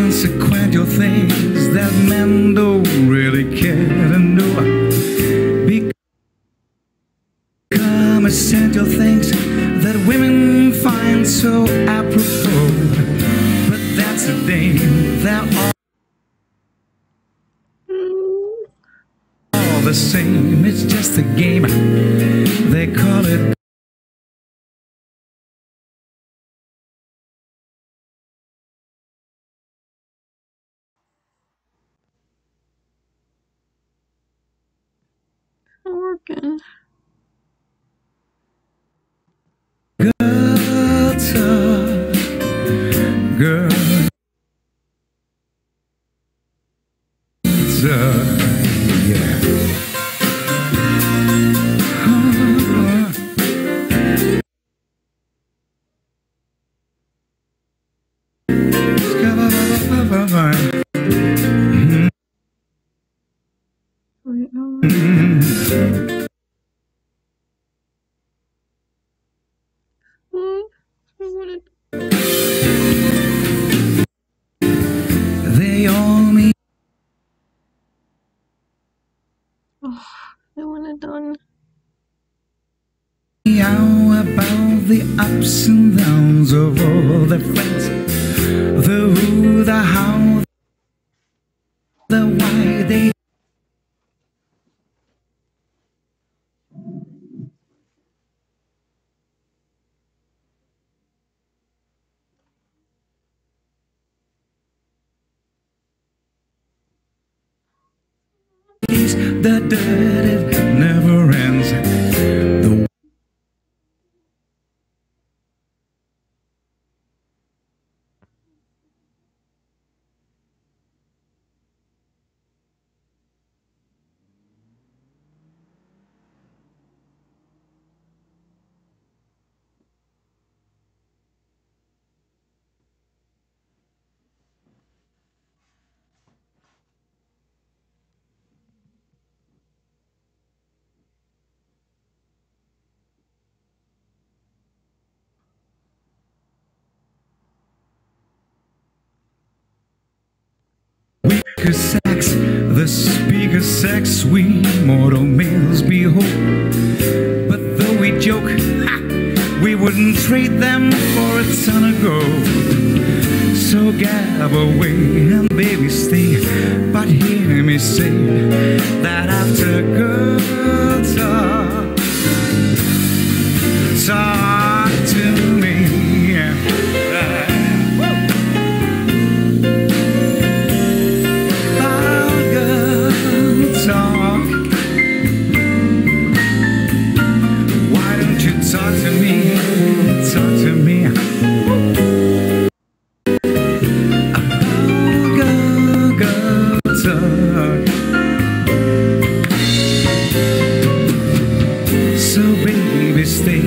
inconsequential things that men don't really care to know. Become essential things that women find so apropos. But that's a dame, they're all the same. It's just a game, they call it. Working. Girl talk, girl talk, yeah. They all mean. Oh, I want it done. How about the ups and downs of all the friends? The who, the how, the why they. The dirt, it never ends. The weaker sex, the speaker sex, we mortal males behold. But though we joke, we wouldn't trade them for a ton of gold. So gab away and baby stay, but hear me say that after girl talk, talk to me. Talk to me, talk to me. Girl talk. So baby stay.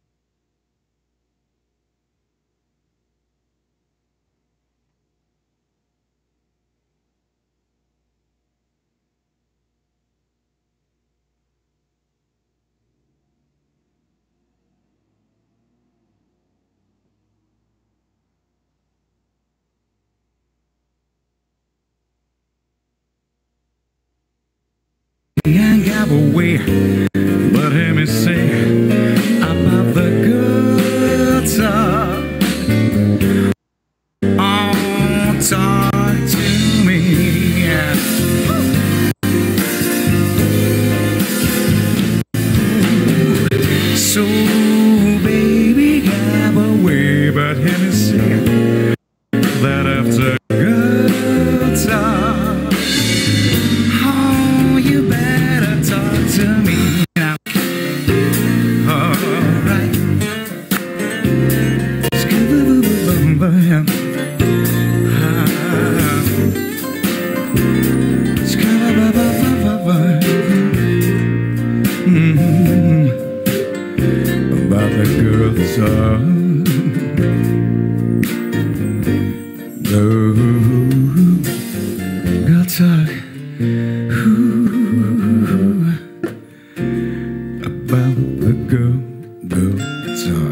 And gab away, but hear me say about the good talk. Oh, talk to me. So baby, gab away, but hear me say that after good talk. To me now, alright. About the girl talk, no girl talk. About the girl talk.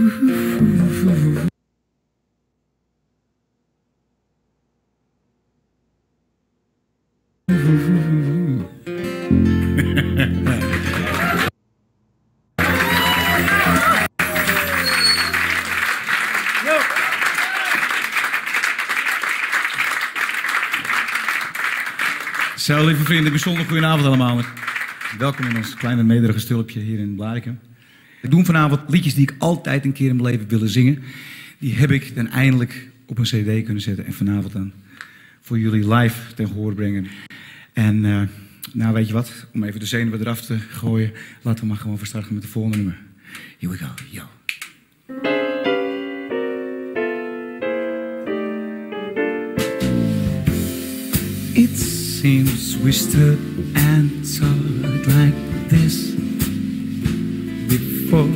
Zo, lieve vrienden, bijzonder goedenavond allemaal. Welkom in ons kleine nederige stulpje hier in Blarikum. We doen vanavond liedjes die ik altijd een keer in mijn leven willen zingen. Die heb ik dan eindelijk op een cd kunnen zetten en vanavond dan voor jullie live ten gehoor brengen. En nou, weet je wat, om even de zenuwen eraf te gooien, laten we maar gewoon verstarten met de volgende nummer. Here we go, yo. It seems we stood and talked like this before.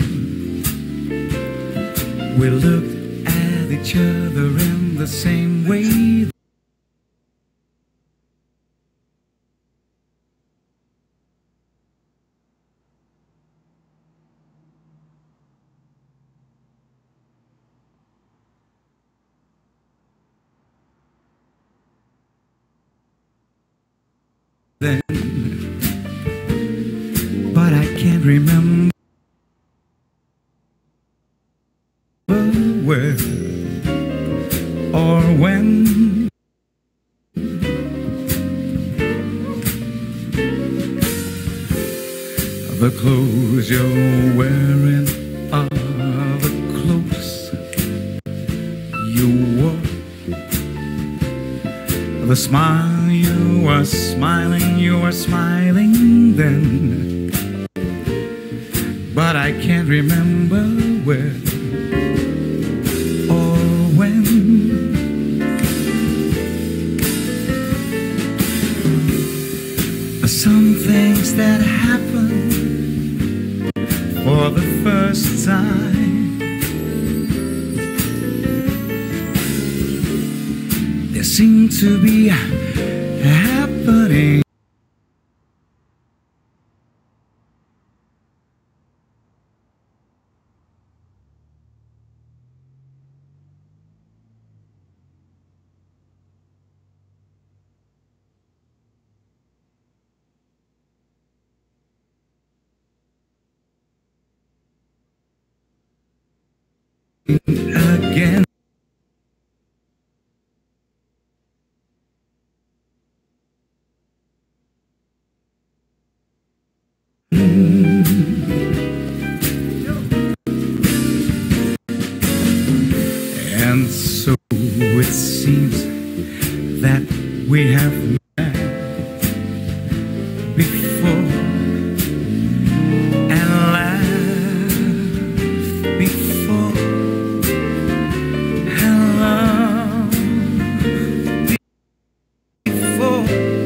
We looked at each other in the same way. Then, but I can't remember where or when. The clothes you're wearing are the clothes you wore. The smile you are smiling then. But I can't remember where or when. Some things that happen for the first time, they seem to be happening. Again. And so it seems that we have met before and laughed before and loved before.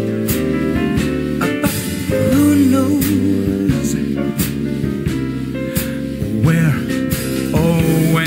But who knows where or when?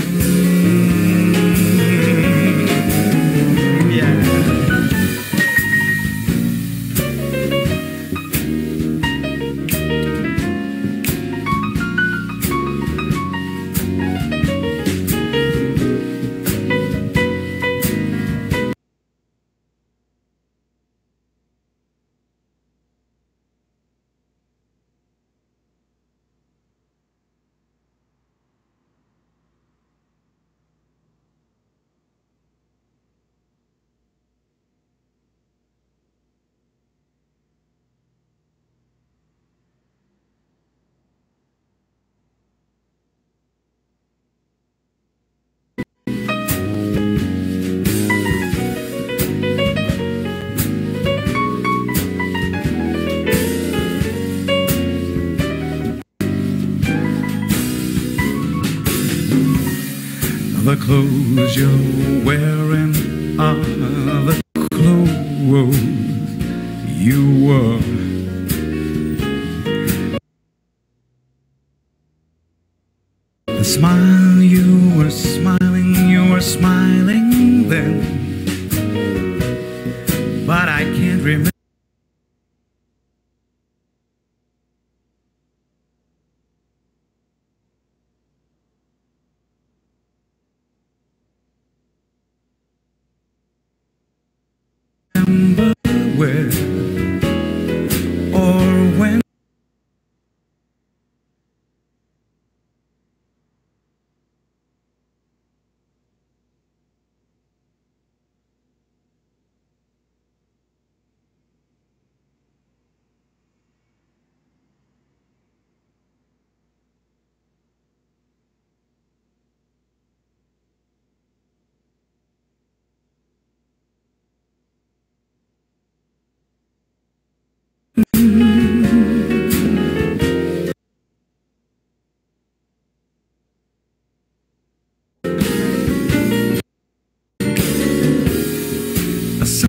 The clothes you're wearing are the clothes you wore. The smile you were smiling then. But I can't remember.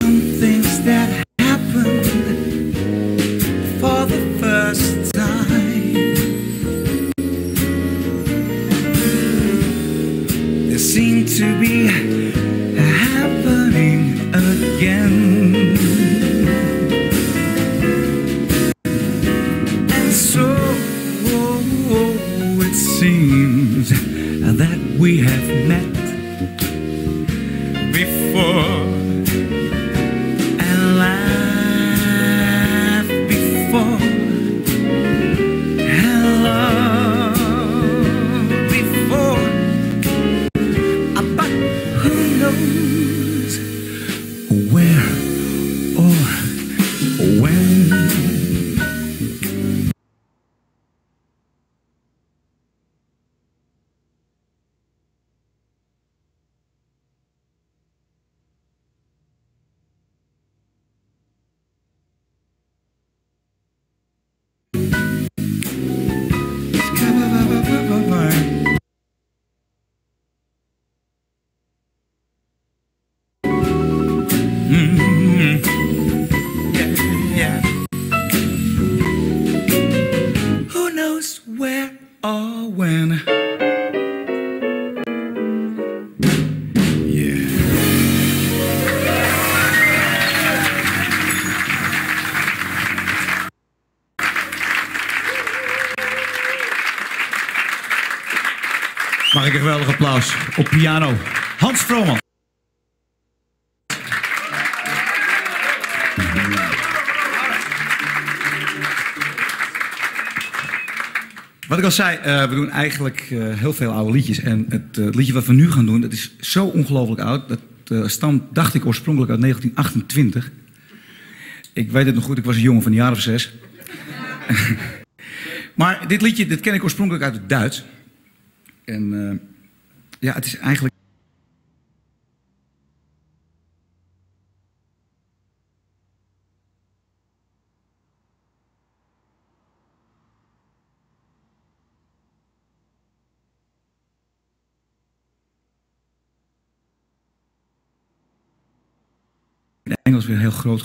things that happened for the first time. They seem to be happening again. And so it seems that we have met before and laughed before and loved before. But who knows where or when? Yeah. Who knows where or when? Yeah. Mag ik een geweldig applaus op piano. Hans Vrooman. Wat ik al zei, we doen eigenlijk heel veel oude liedjes. En het liedje wat we nu gaan doen, dat is zo ongelooflijk oud. Dat stamt, dacht ik, oorspronkelijk uit 1928. Ik weet het nog goed, ik was een jongen van een jaar of 6. Maar dit liedje, dit ken ik oorspronkelijk uit het Duits. En ja, het is eigenlijk... in het Engels weer heel groot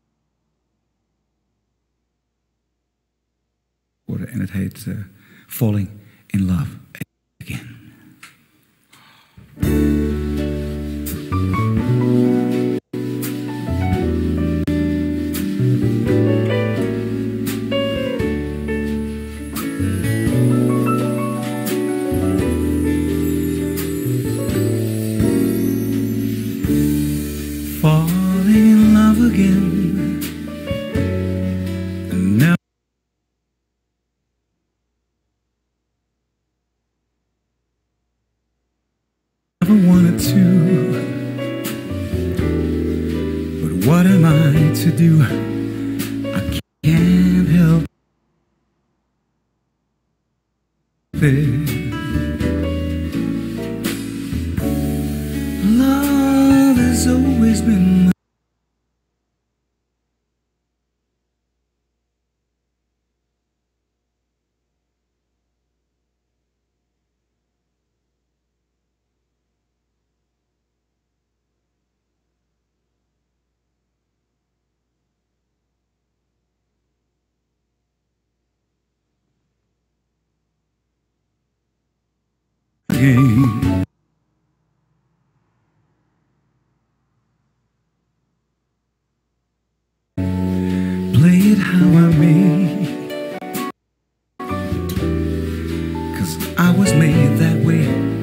geworden. En het heet Falling in Love Again. Falling in love again, and never wanted to, but what am I to do? I can't help it. Love has always been my game. Play it how I may, 'cause I was made that way.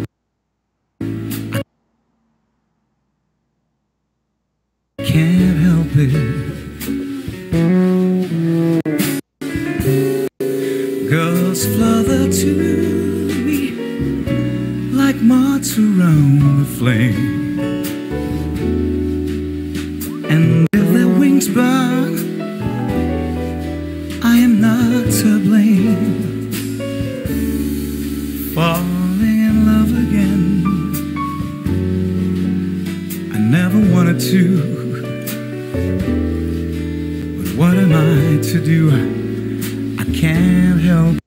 I can't help it. Girls flutter to me like moths around the flame, and if their wings burn, I am not to blame. Falling in love again, I never wanted to, but what am I to do? I can't help.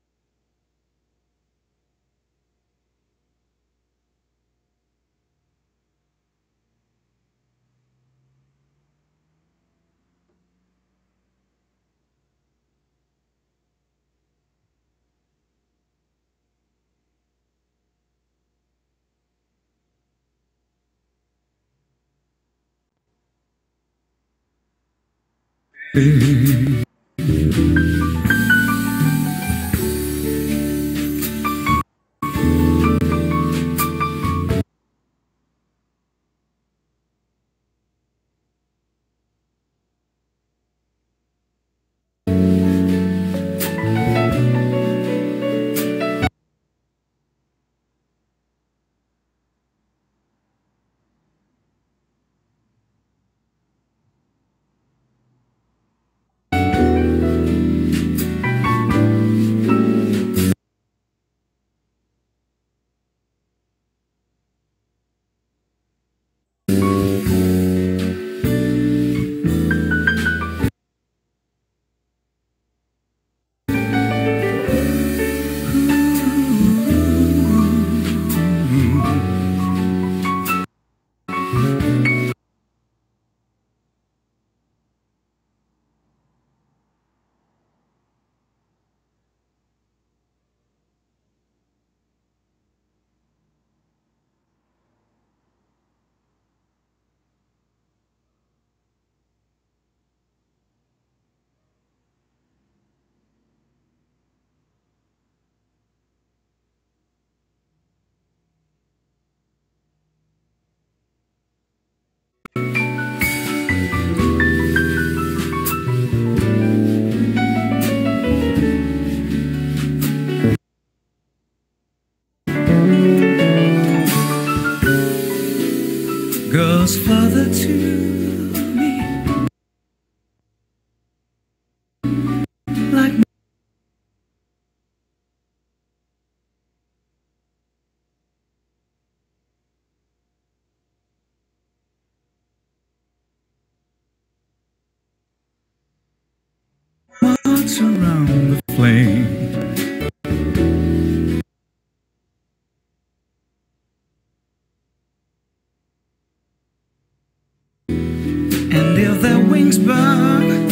Goes further to me, like moths around the flame. And if their wings burn,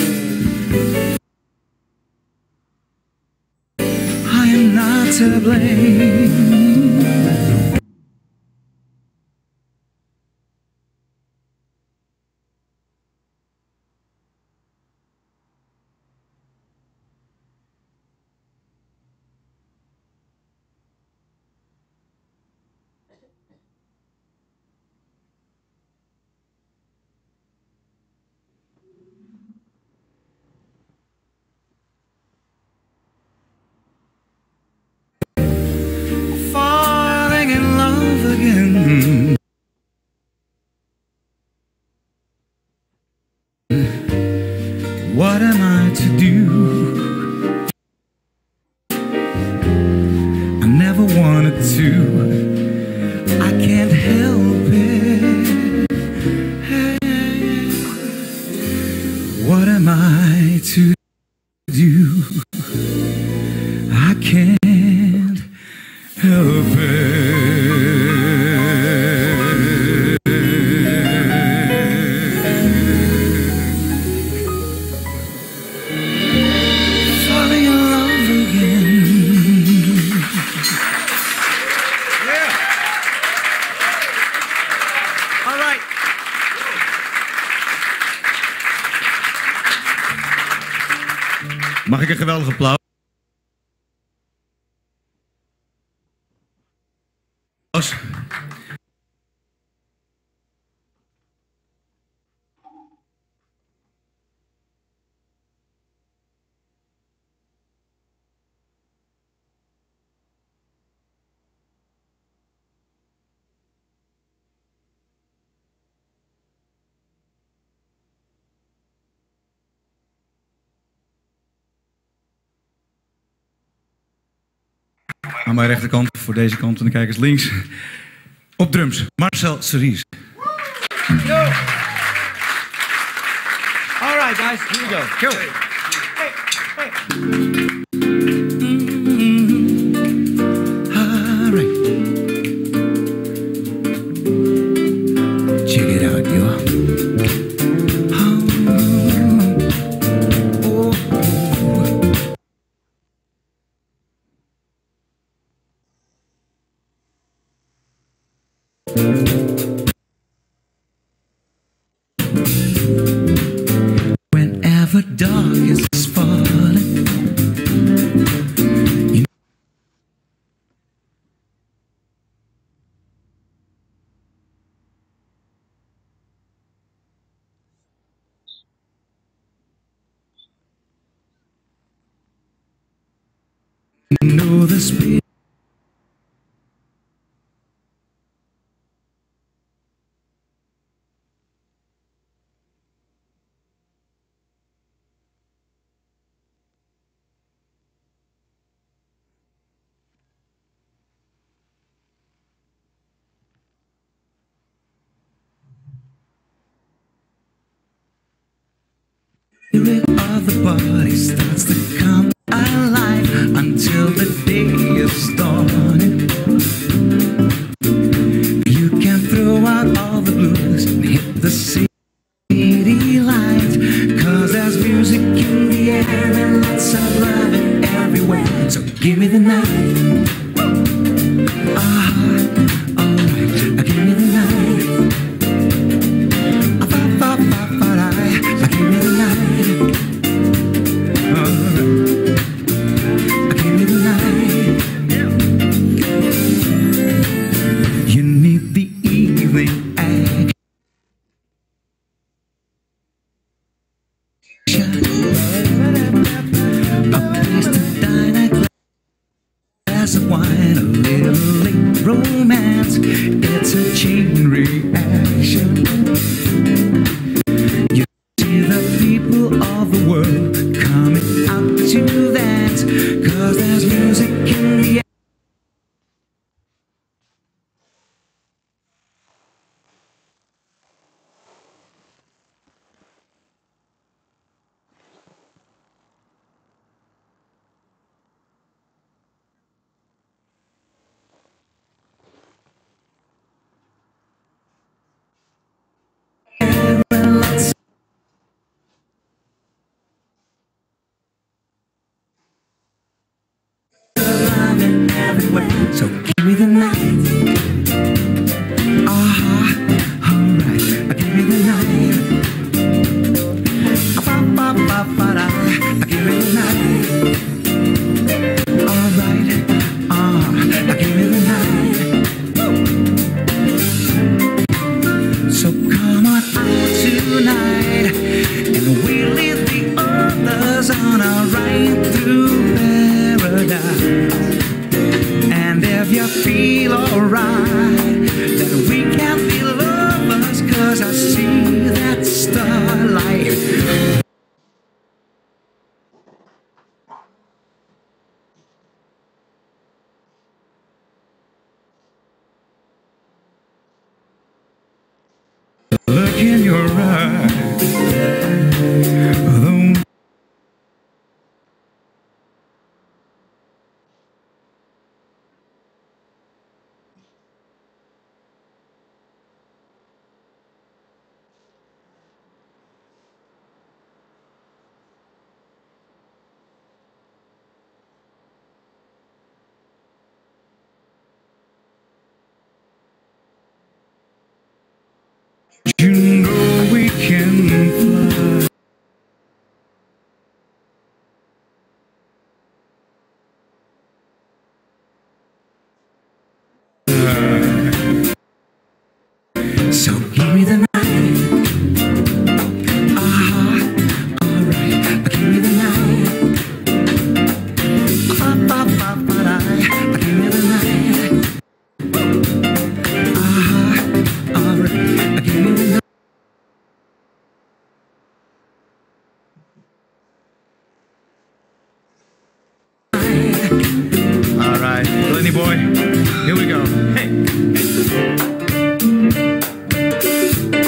I am not to blame. Falling in love again. What am I to do? I never wanted to. I can't help it. What am I to do? I can't help it. Falling in love again. Yeah. All right. Mag ik een geweldig applaus? Aan mijn rechterkant, voor deze kant van de kijkers links. Op drums, Marcel Cerise. All right, guys, here we go. Go. Hey, hey. All right. Check it out, yo. Whenever dark is falling. You know the spirit. Spirit of the body starts to come alive until the day is dawning. You can throw out all the blues and hit the city lights, 'cause there's music in the air and lots of love everywhere. So give me the night. Alright, give me the night. Give me the night. Alright, give me the night. You need the evening action. A place to dine, a glass of wine, a little late romance. It's a chain reaction. You see the people of the world coming out to dance, 'cause there's music in the air. So give me the night. Alright, give me the night. Give me the night. Alright, give me the night. So come on out tonight, and we'll leave the others on our ride through paradise. And if you feel alright, then we can be lovers, 'cause I see that starlight. Look in your eyes. You know we can fly. So give me the night. Alright, give me the night. Give me the night. Alright, give me the night. Alright, Lenny boy, here we go. Hey.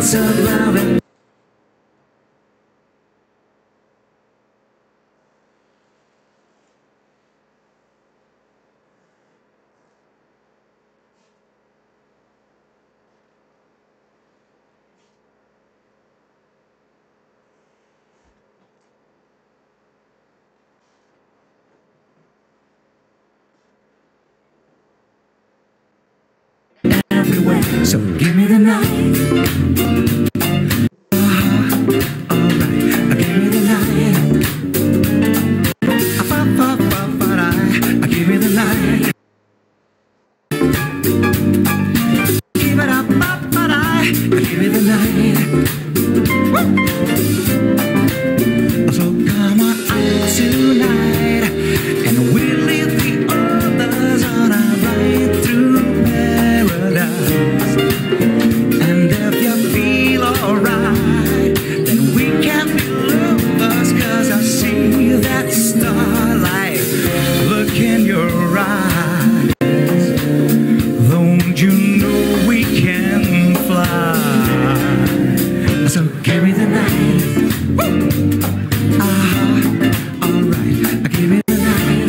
lots of loving. Everywhere, so give me the night. Alright, give me the night. Give me the night. Give it up, give me the night. So come on out tonight, and we'll leave the others on our ride through paradise. And if you feel alright, then we can be lovers, 'cause I see that starlight look in your eyes. Don't you know we can fly? So give me the night. Alright, give me the night.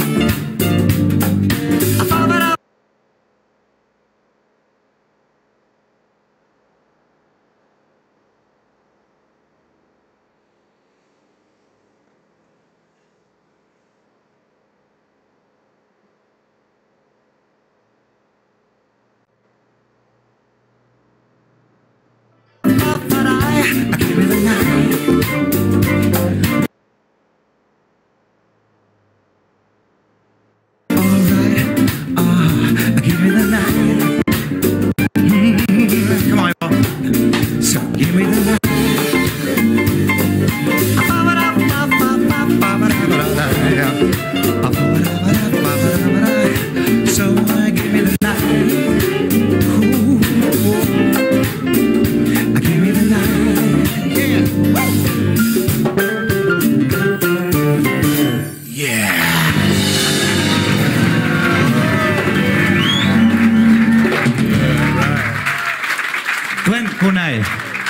Give me the night. Alright, give me the night. Come on, y'all. So give me the night. So give me the night. Ooh. Give me the night. Yeah. Glenn Cornij.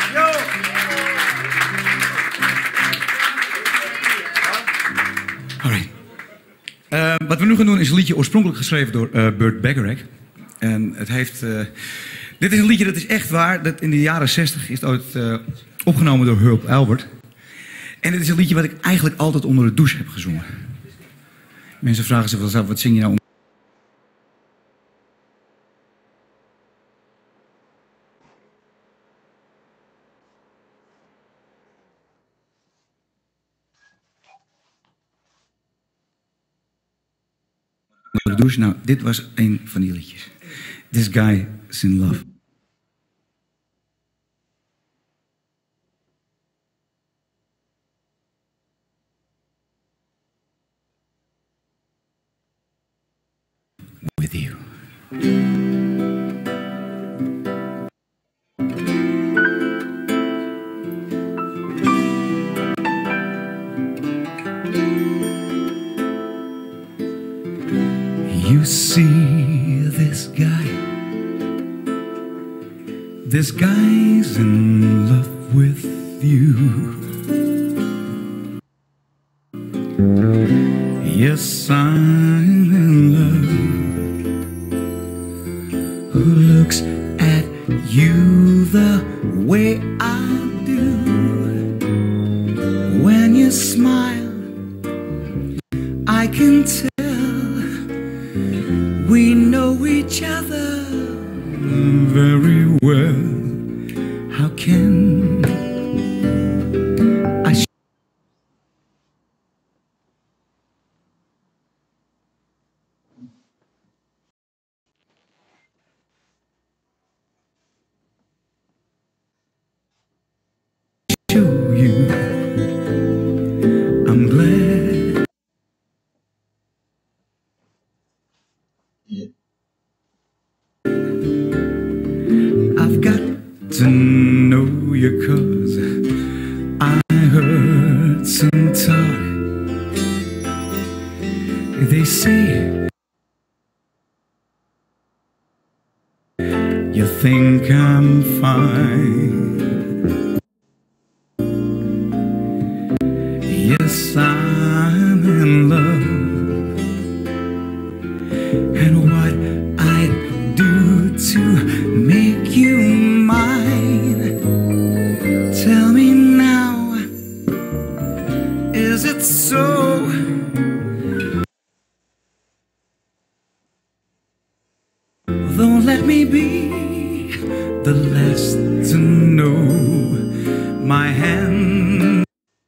Alright. Wat we nu gaan doen is een liedje oorspronkelijk geschreven door Burt Bacharach. En het heeft... dit is een liedje dat is echt waar. Dat in de jaren 60 is het ooit opgenomen door Herb Alpert. En dit is een liedje wat ik eigenlijk altijd onder de douche heb gezongen. Mensen vragen zich wel eens af, wat zing je nou om? Onder de douche? Nou, dit was een van die liedjes. This Guy is in Love. With you. You see this guy. This guy's in love with you. Yes, I'm in love. Who looks at you the way I do? When you smile, I can tell we know each other very well. How can I show you? I'm glad. I've got to know you 'cause I heard some talk. They say you think I'm fine. and what I'd do to make you mine. Tell me now, is it so? Don't let me be the last to know. My hand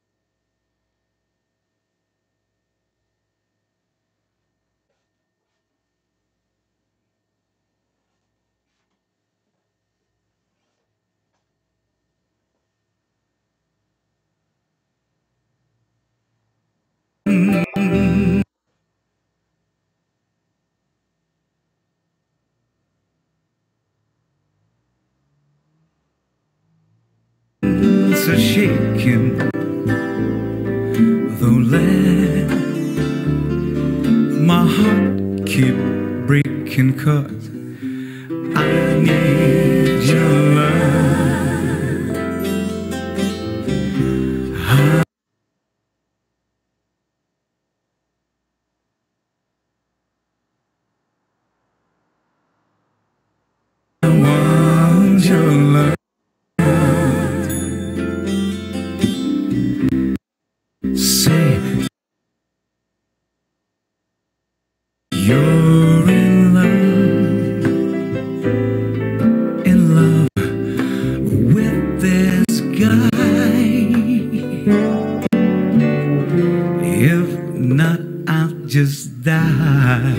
so shaking, though let my heart keep breaking, 'cause I need your love. I want your love. Say you're in love with this guy. If not, I'll just die.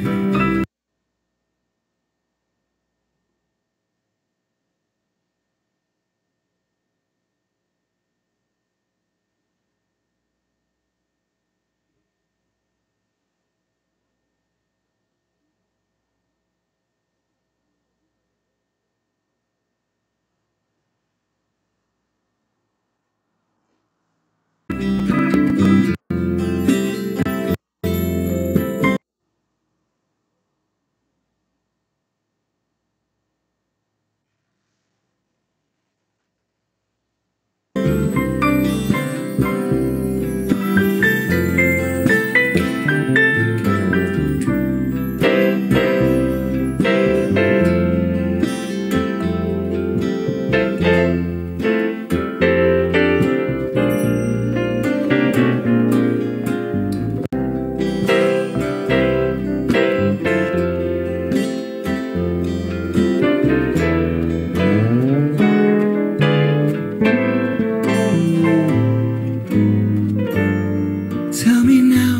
Tell me now,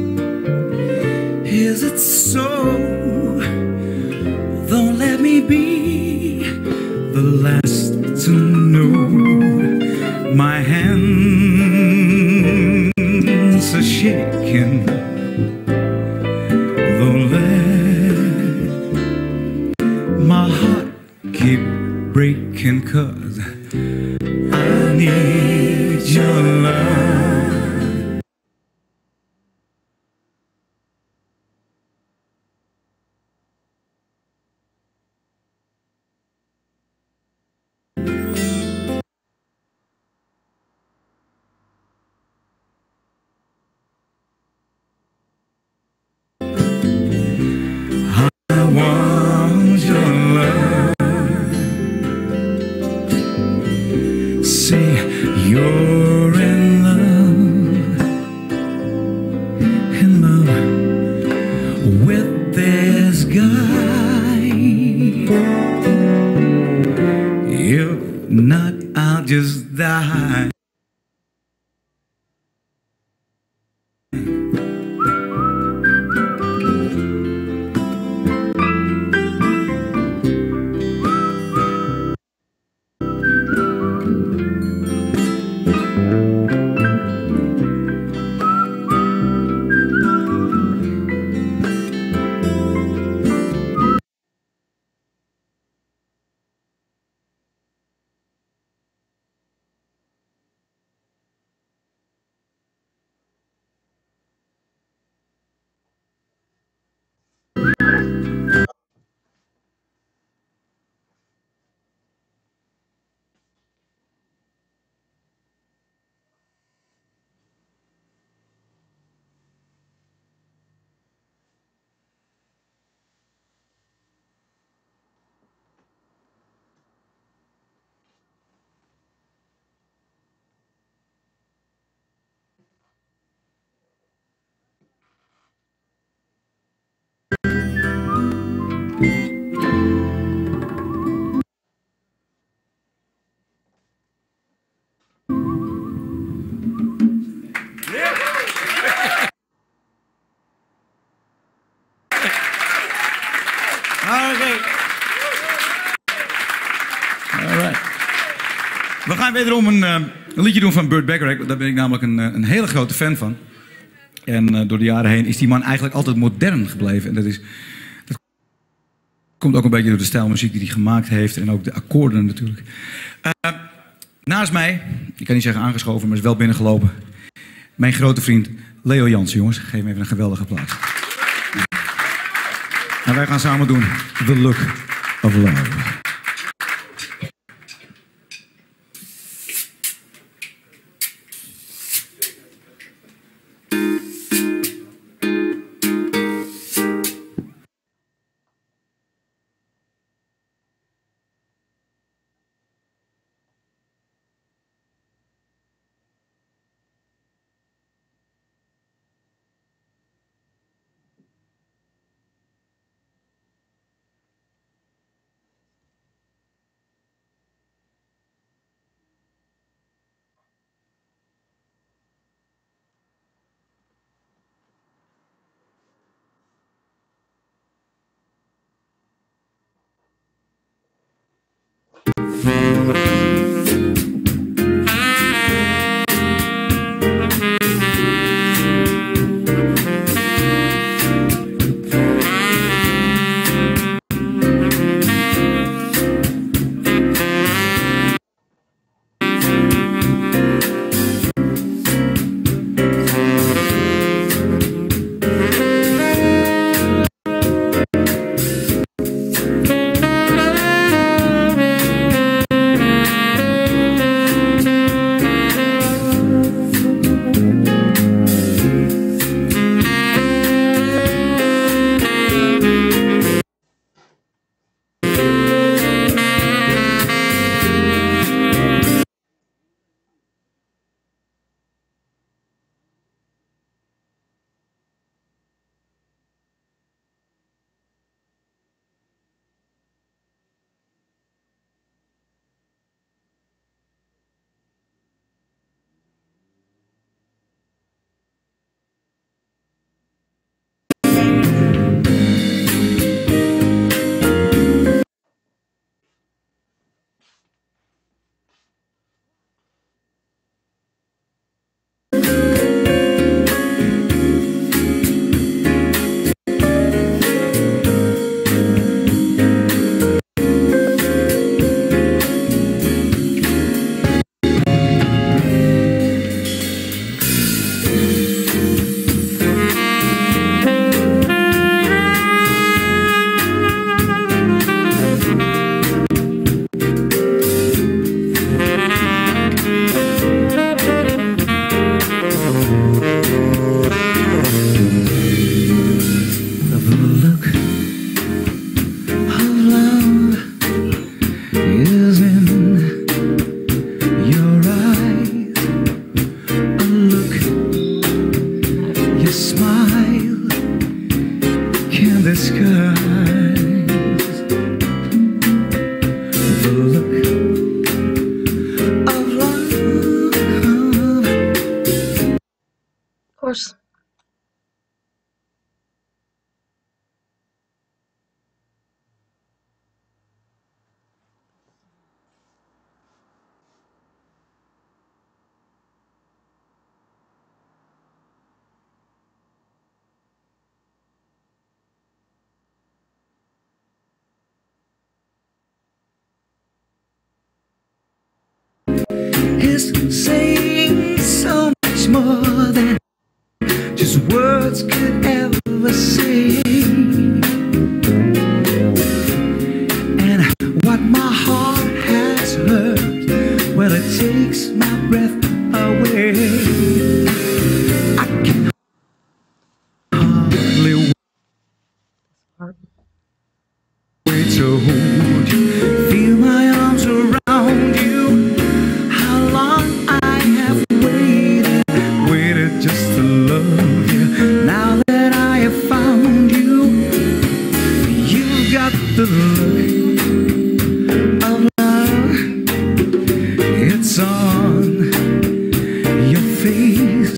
is it so? Don't let me be the last to know. My hands are shaking, though let my heart keep breaking, 'cause I need your love. I want your love. Say you're in love with this guy. If not, I'll just die. Oké. Alright. We gaan wederom een liedje doen van Burt Bacharach. Daar ben ik namelijk een hele grote fan van. En door de jaren heen is die man eigenlijk altijd modern gebleven. En dat komt ook een beetje door de stijl muziek die hij gemaakt heeft. En ook de akkoorden natuurlijk. Naast mij, ik kan niet zeggen aangeschoven, maar is wel binnengelopen. Mijn grote vriend Leo Jansen, jongens. Geef hem even een geweldige applaus. En wij gaan samen doen The Look of Love. Course. Is saying so much more than just words could ever say. And what my heart has heard, well, it takes my breath away. I can hardly wait to hold you, feel my arms around you. How long I have waited just to love you. Now that I have found you, you've got the look of love. It's on your face.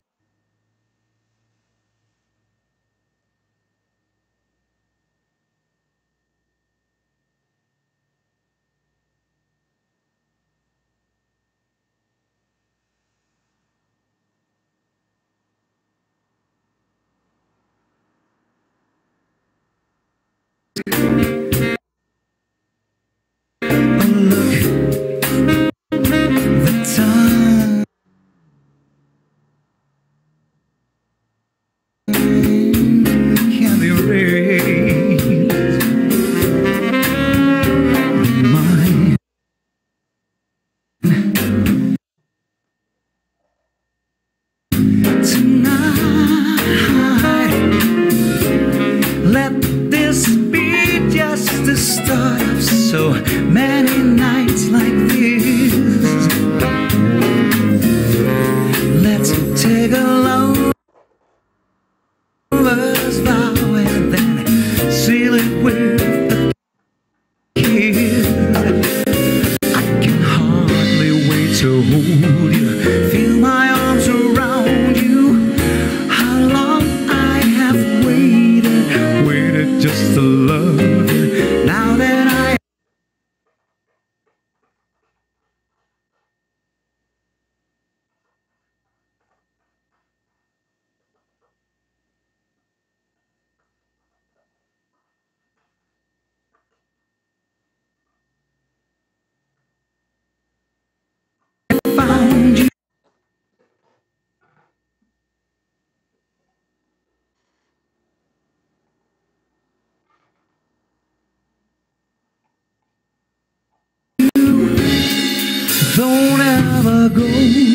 Don't ever go.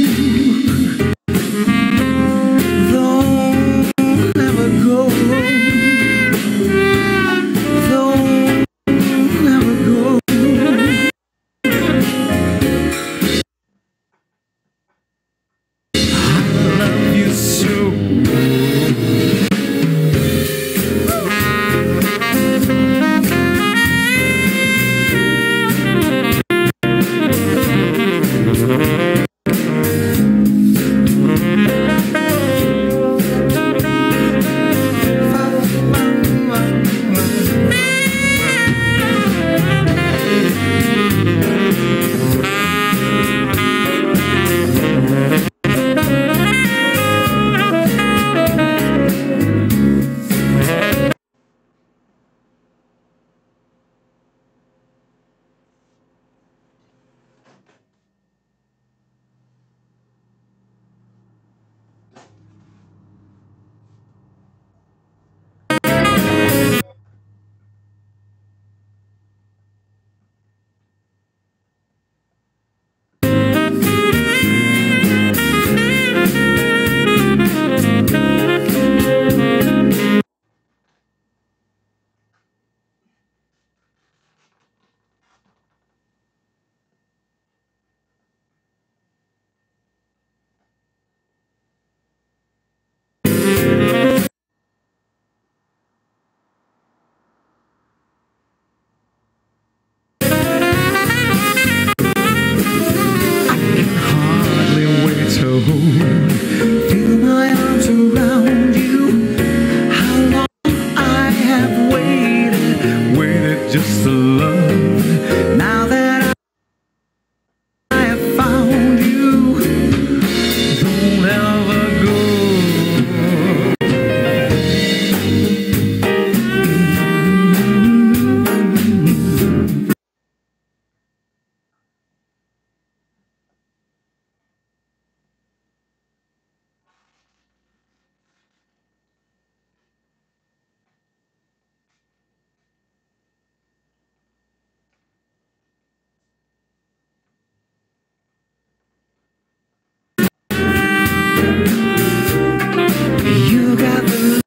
Don't ever go. Don't ever go. I love you so. Feel my arms around you. How long I have waited just to love. Now that I have found you, don't ever go. You got the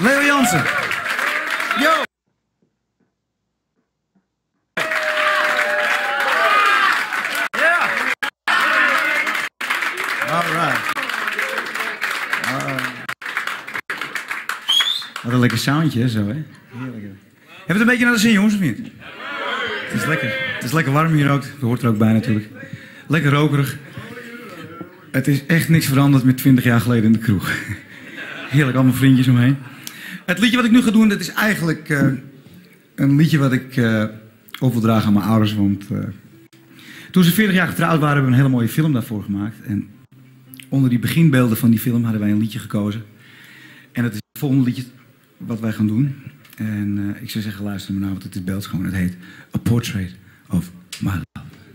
Leo Jansen. Yo! Alright. Wat een lekker soundje, hè, zo, hè? Heerlijk. Heb je het een beetje naar de zin, jongens, of niet? Het is lekker. Het is lekker warm hier ook. Dat hoort er ook bij, natuurlijk. Lekker rokerig. Het is echt niks veranderd met 20 jaar geleden in de kroeg. Heerlijk, allemaal vriendjes omheen. Het liedje wat ik nu ga doen, dat is eigenlijk een liedje wat ik op wil dragen aan mijn ouders. Want toen ze 40 jaar getrouwd waren, hebben we een hele mooie film daarvoor gemaakt. En onder die beginbeelden van die film hadden wij een liedje gekozen. En het is het volgende liedje wat wij gaan doen. En ik zou zeggen, luister maar naar, want het is beeldschoon. Het heet A Portrait of My Love.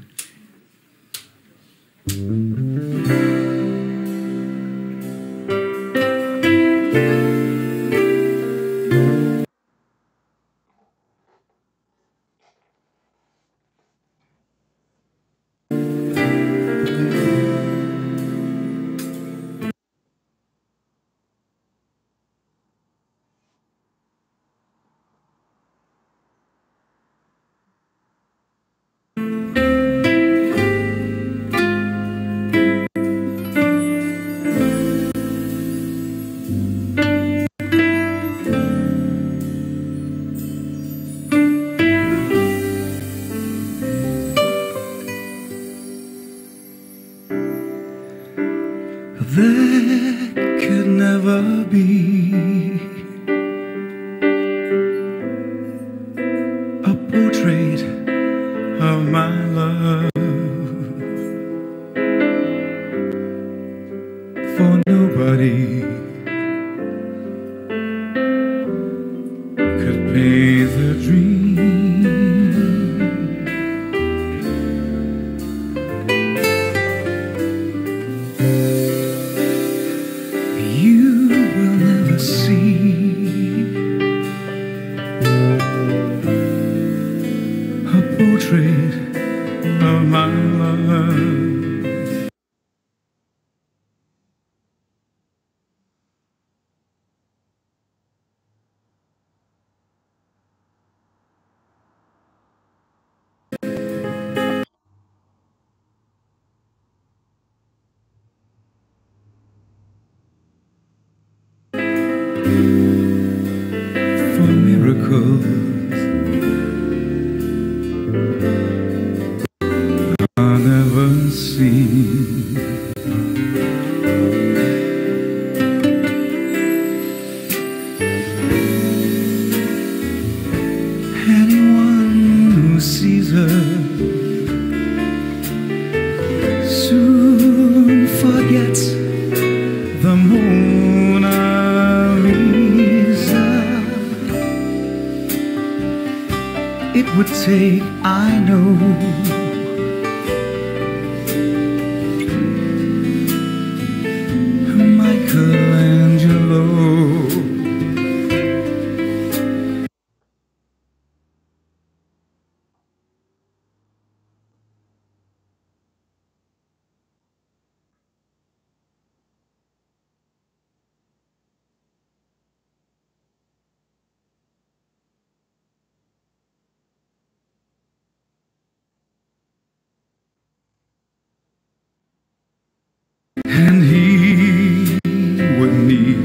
There could never be a portrait of my love, for nobody could paint the dream. Portrait of my love. For miracles I'll never see. Anyone who sees her soon forgets the Mona Lisa. It would take, I know, Michelangelo. And he would need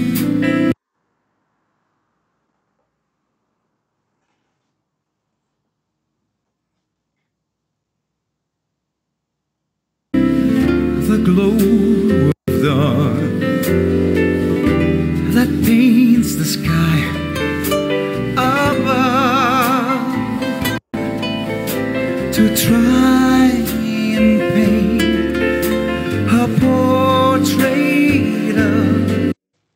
the glow of dawn that paints the sky above, to try and paint a portrait of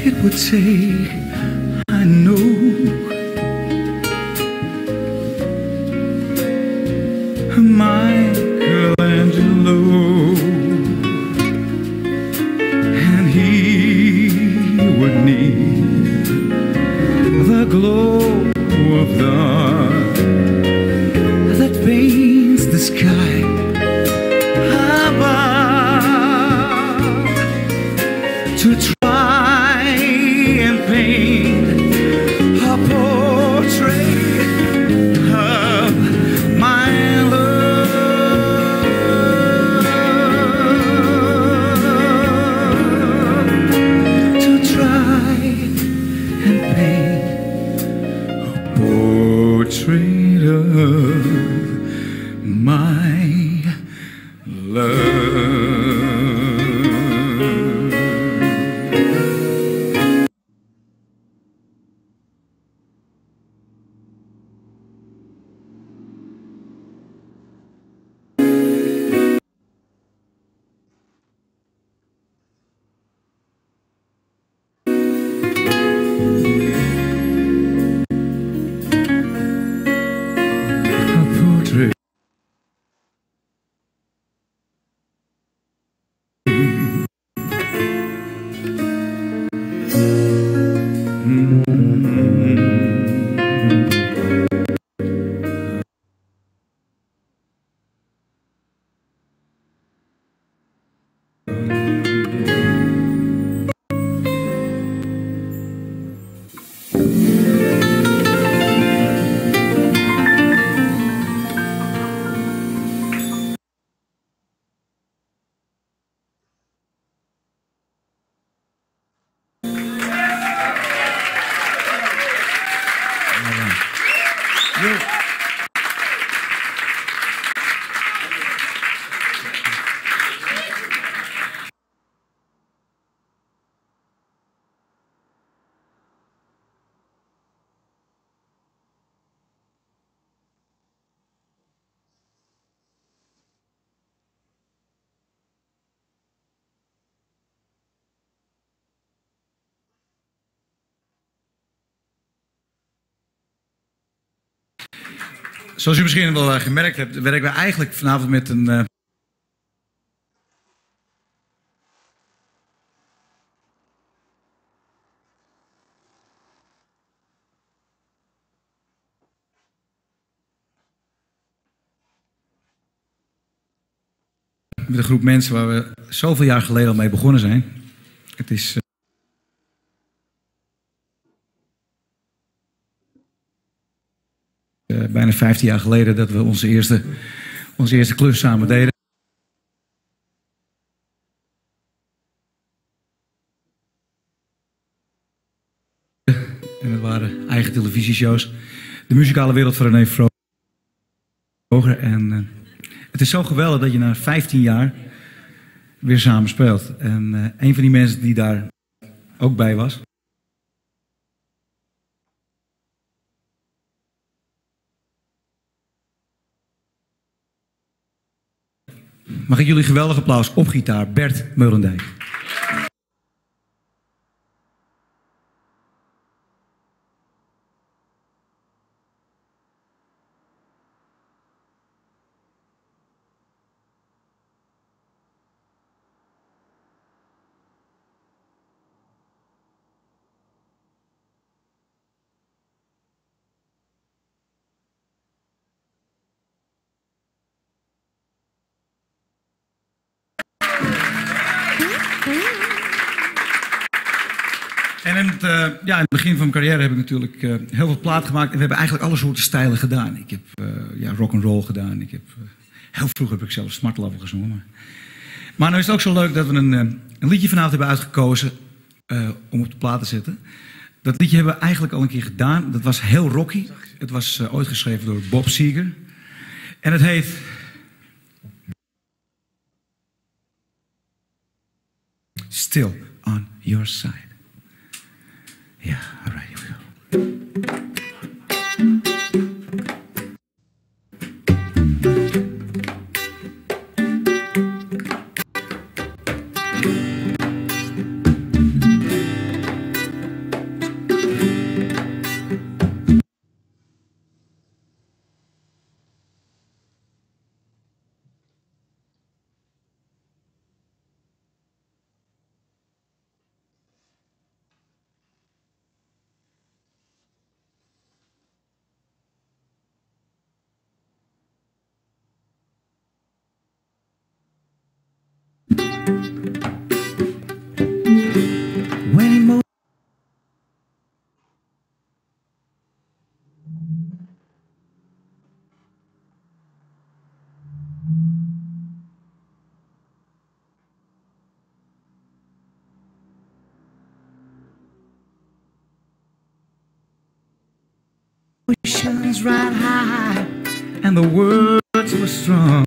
it would say, I know. Michelangelo, and he would need the glow of dawn that paints the sky above to try and paint a portrait of my love, to try and paint a portrait of my love. A portrait. Zoals u misschien wel gemerkt hebt, werken we eigenlijk vanavond met een met een groep mensen waar we zoveel jaar geleden al mee begonnen zijn. Het is bijna 15 jaar geleden dat we onze eerste klus samen deden. En dat waren eigen televisieshows. De muzikale wereld van Rene Vroger. En het is zo geweldig dat je na 15 jaar weer samen speelt. En een van die mensen die daar ook bij was. Mag ik jullie geweldig applaus op gitaar, Bert Meulendijk. En in het begin van mijn carrière heb ik natuurlijk heel veel plaat gemaakt. En we hebben eigenlijk alle soorten stijlen gedaan. Ik heb rock'n'roll gedaan. Heel vroeg heb ik zelfs Smart Lover gezongen. Maar nu is het ook zo leuk dat we een liedje vanavond hebben uitgekozen om op de plaat te zetten. Dat liedje hebben we eigenlijk al een keer gedaan. Dat was heel rocky. Het was ooit geschreven door Bob Seger. En het heet... Still on Your Side. Yeah, all right, here we go. emotions right high, and the words were strong.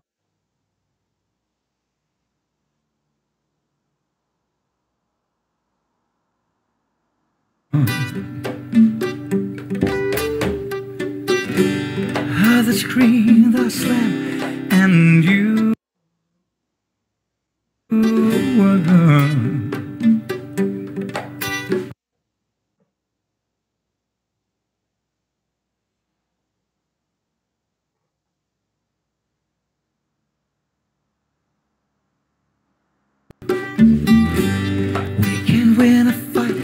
The scream, the slam, and you were gone. We can win a fight.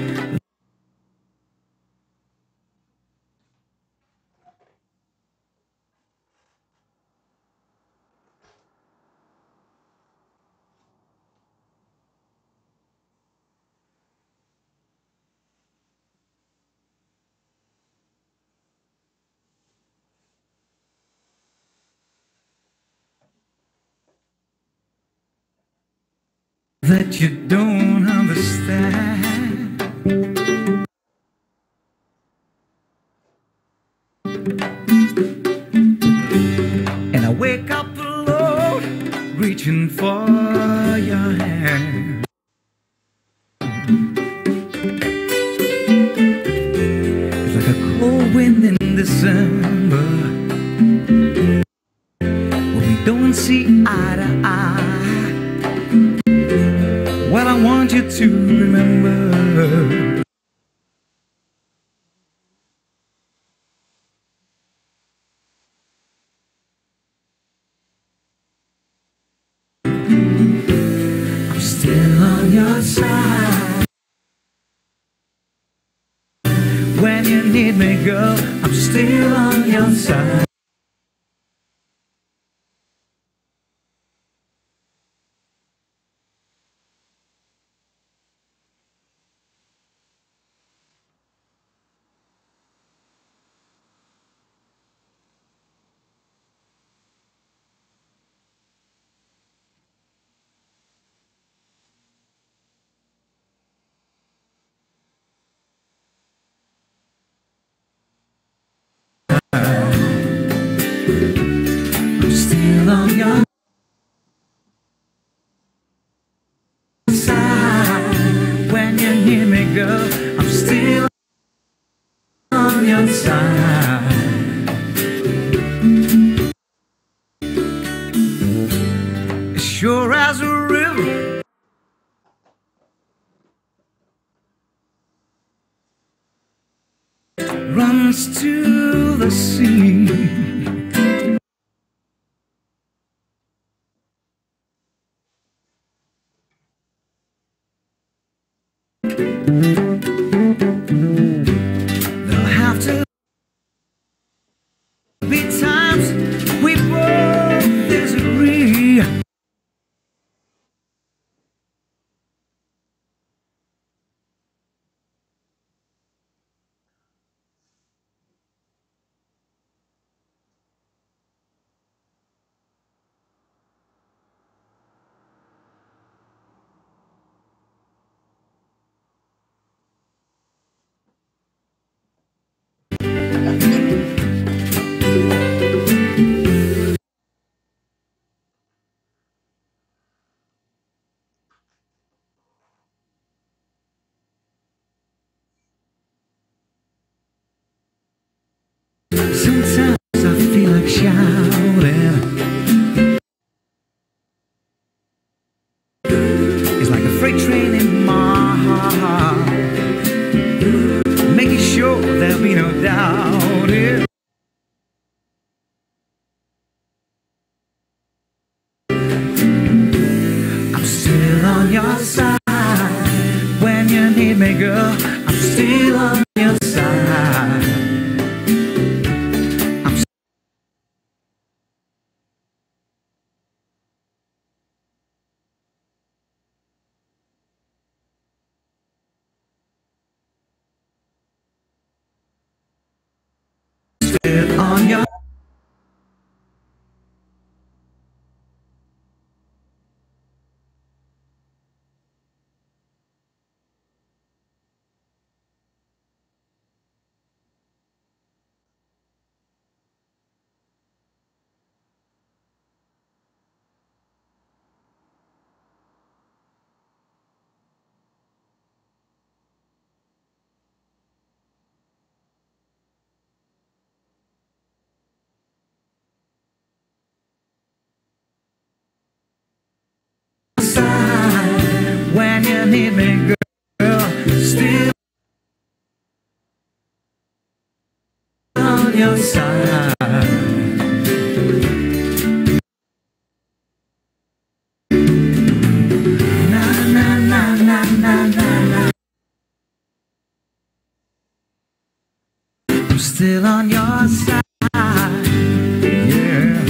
That you don't understand. And I wake up alone, reaching for your hand. It's like a cold wind in December, when we don't see eye to eye. Well, I want you to remember, I'm still on your side. When you need me, girl, I'm still on your side. I'm still on your side. When you need me, girl, I'm still on your side. Sure as a river runs to the sea, there'll have to be times we both disagree. Sometimes I feel like shouting. It's like a freight train in my heart, making sure there'll be no doubt. Yeah. I'm still on your side. When you need me, girl, I'm still on your side. I'm still on your need me, girl, still on your side. Na na na na na na na. I'm still on your side. Yeah.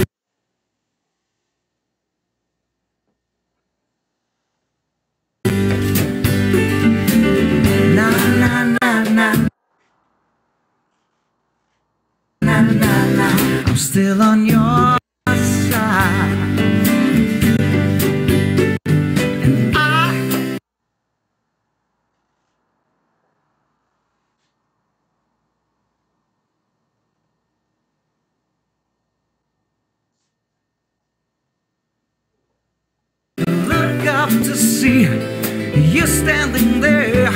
Na na na na. Na na na. I'm still on your side. And I look up to see you standing there.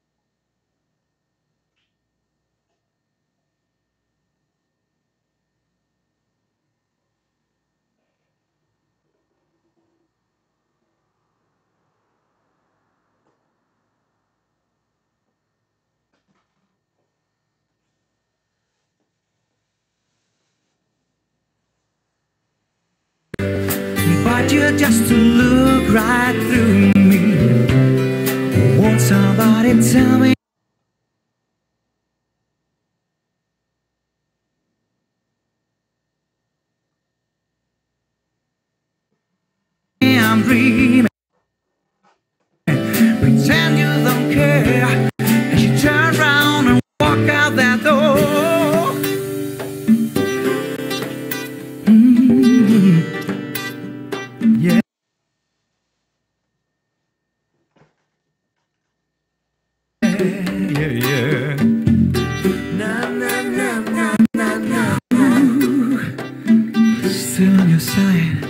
But you just look right through me. Won't somebody tell me I'm dreaming? Pretend you don't care as you turn around and walk out that door. Yeah. Yeah, yeah. Na na na na na na. Ooh, still on your side.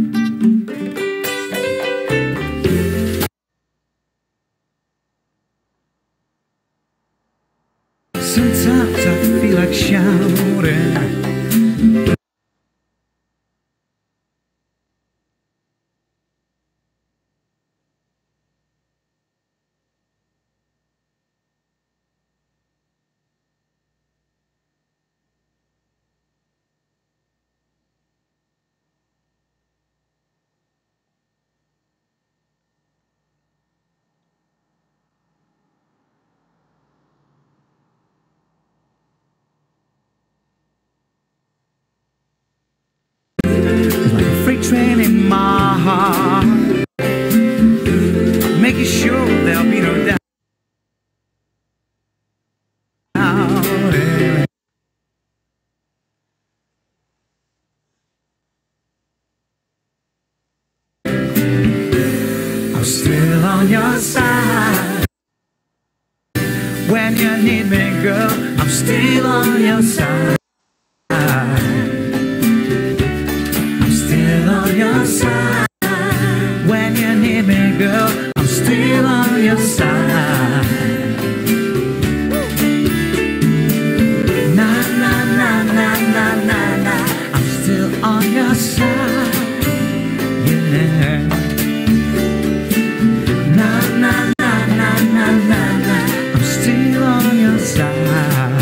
Sometimes I feel like shouting. Like a freight train in my heart, making sure there'll be no doubt. I'm still on your side. When you need me, girl, I'm still on your side. I'm still on your side. When you need me, girl, I'm still on your side. Na na na na na na na. I'm still on your side. Yeah. Na na na na na na na. I'm still on your side.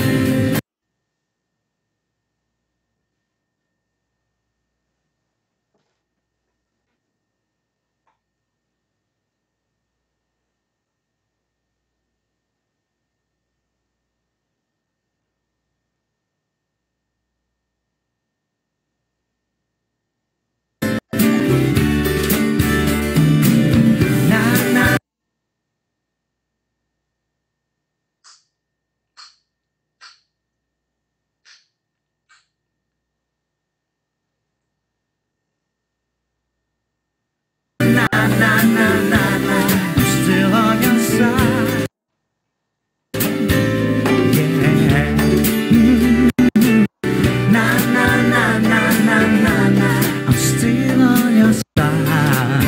Na na na na na. I'm still on your side. Yeah. Na na na na na na na. I'm still on your side.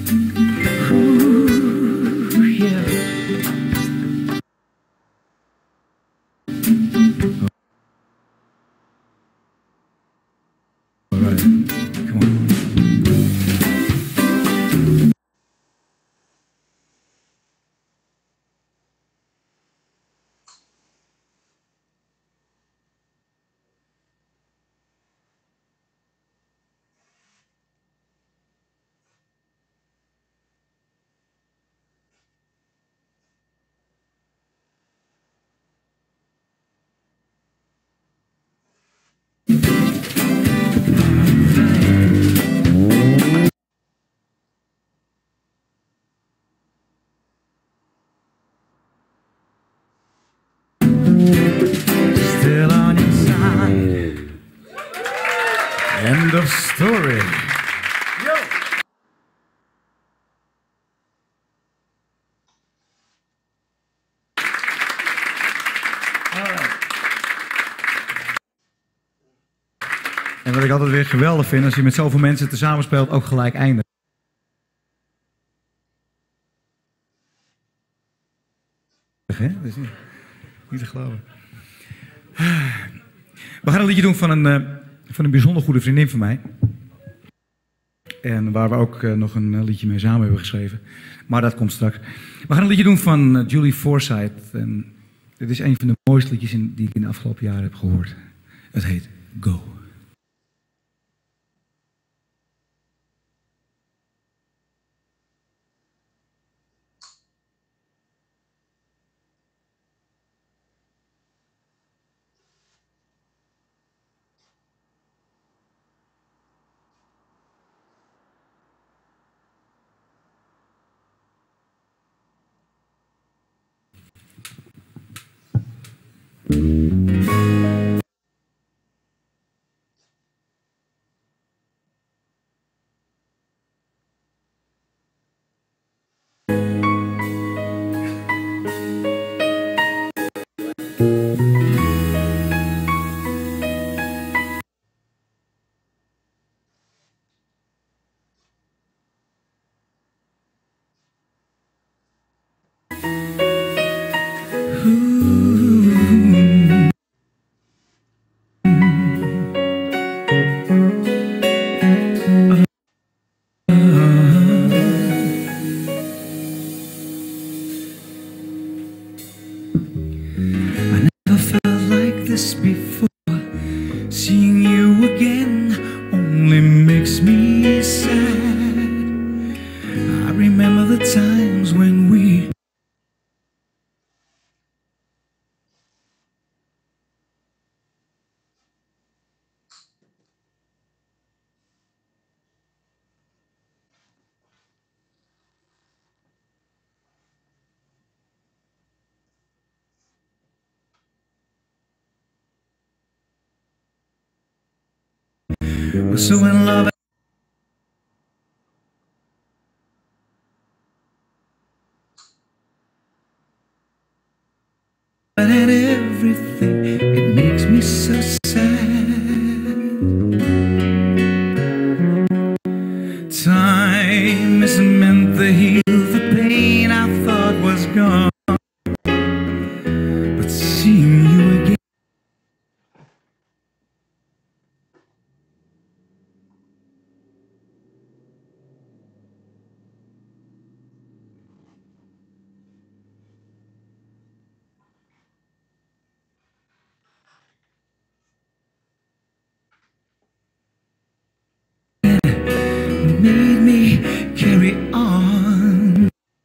Ooh, yeah. story. Yo. En wat ik altijd weer geweldig vind, als je met zoveel mensen tezamen speelt, ook gelijk eindigt. Hè? Dat is niet te geloven. We gaan een liedje doen van een bijzonder goede vriendin van mij. En waar we ook nog een liedje mee samen hebben geschreven. Maar dat komt straks. We gaan een liedje doen van Julie Forsyth. En dit is een van de mooiste liedjes die ik in de afgelopen jaren heb gehoord. Het heet Go. This before, seeing you again only makes me sad. I remember the times when we were so in love. And everything, it makes me so sad. Time isn't meant to heal the pain I thought was gone. But seeing you again, made me carry on.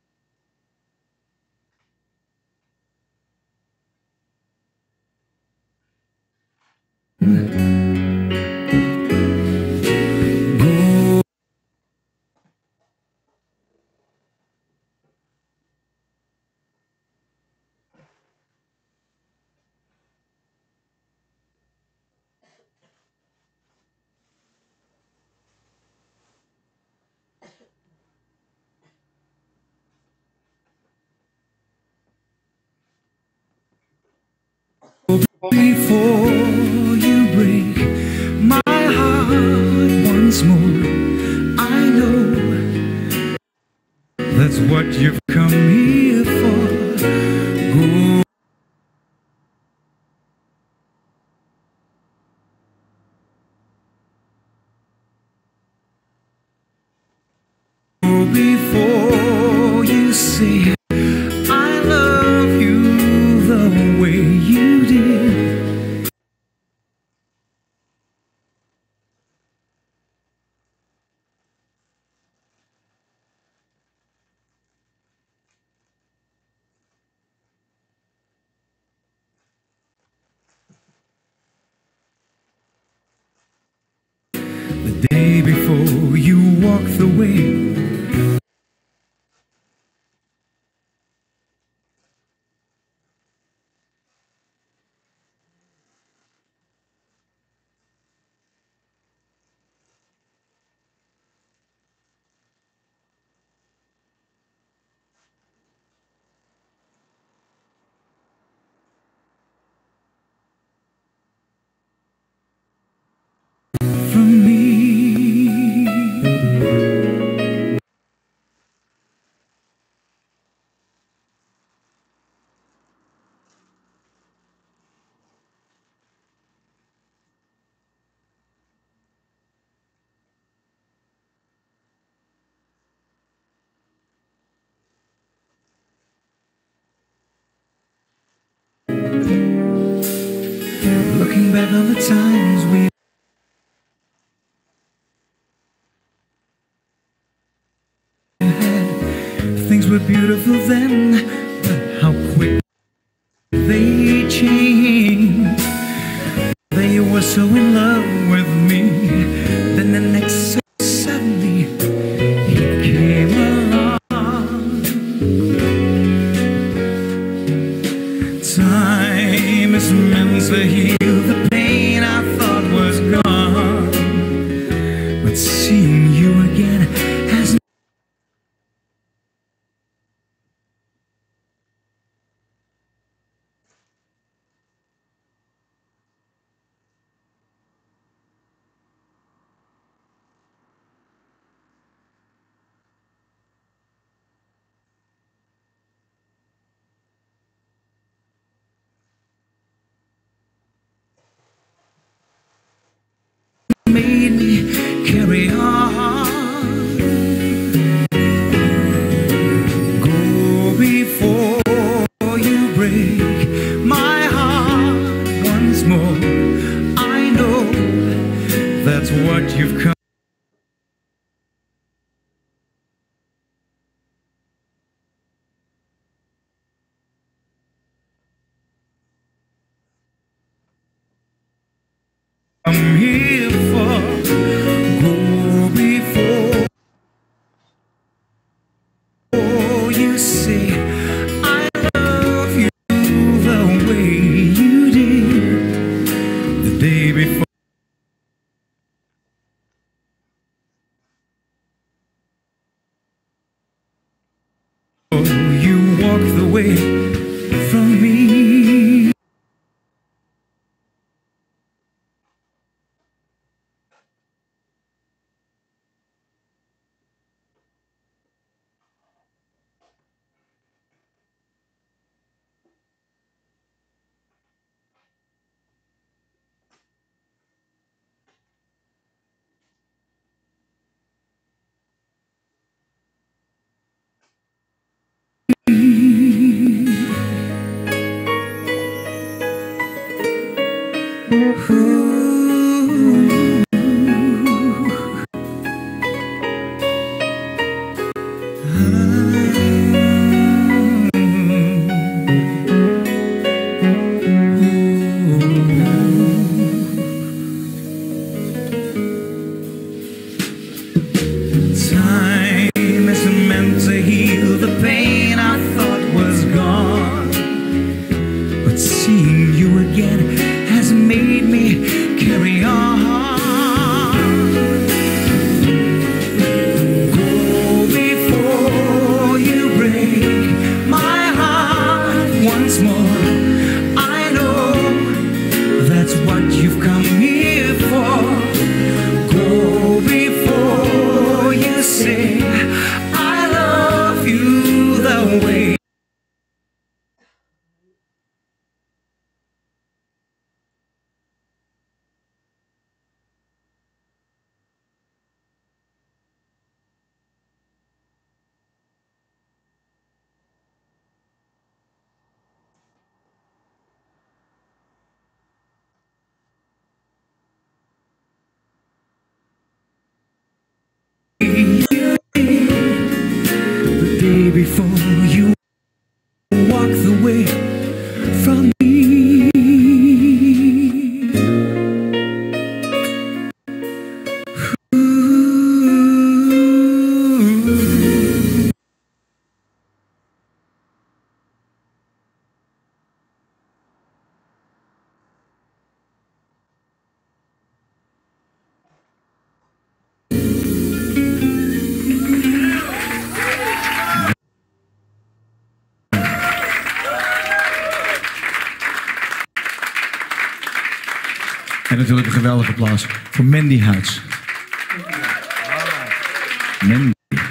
Before you break my heart once more, I know that's what you've come here for. Go before you say I love you the way you did. The day before you walked away, Looking back on the times we had, things were beautiful then, but how quick they changed. They were so in love with me, then the next so suddenly he came along. Time is meant to heal the pain I thought was gone, but seeing you again has made me carry on. Go before you break my heart once more. I know that's what you've come here for. Go before you say I love you the way you did the day before. You walked away from me. Time is meant to heal the pain I thought was gone, but seeing you again has made me carry on. Go before you break my heart once more. I know that's what you've come here for. Go before you say I love you the way. The day before you walked away from me. En natuurlijk een geweldig applaus voor Mandy Huids. Mandy.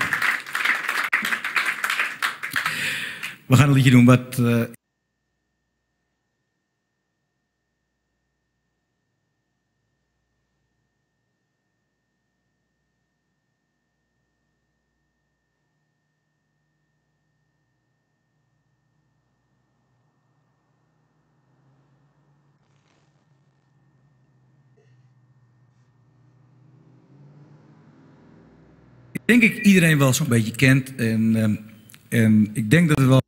We gaan een liedje doen wat denk ik iedereen wel zo'n beetje kent. En ik denk dat het wel...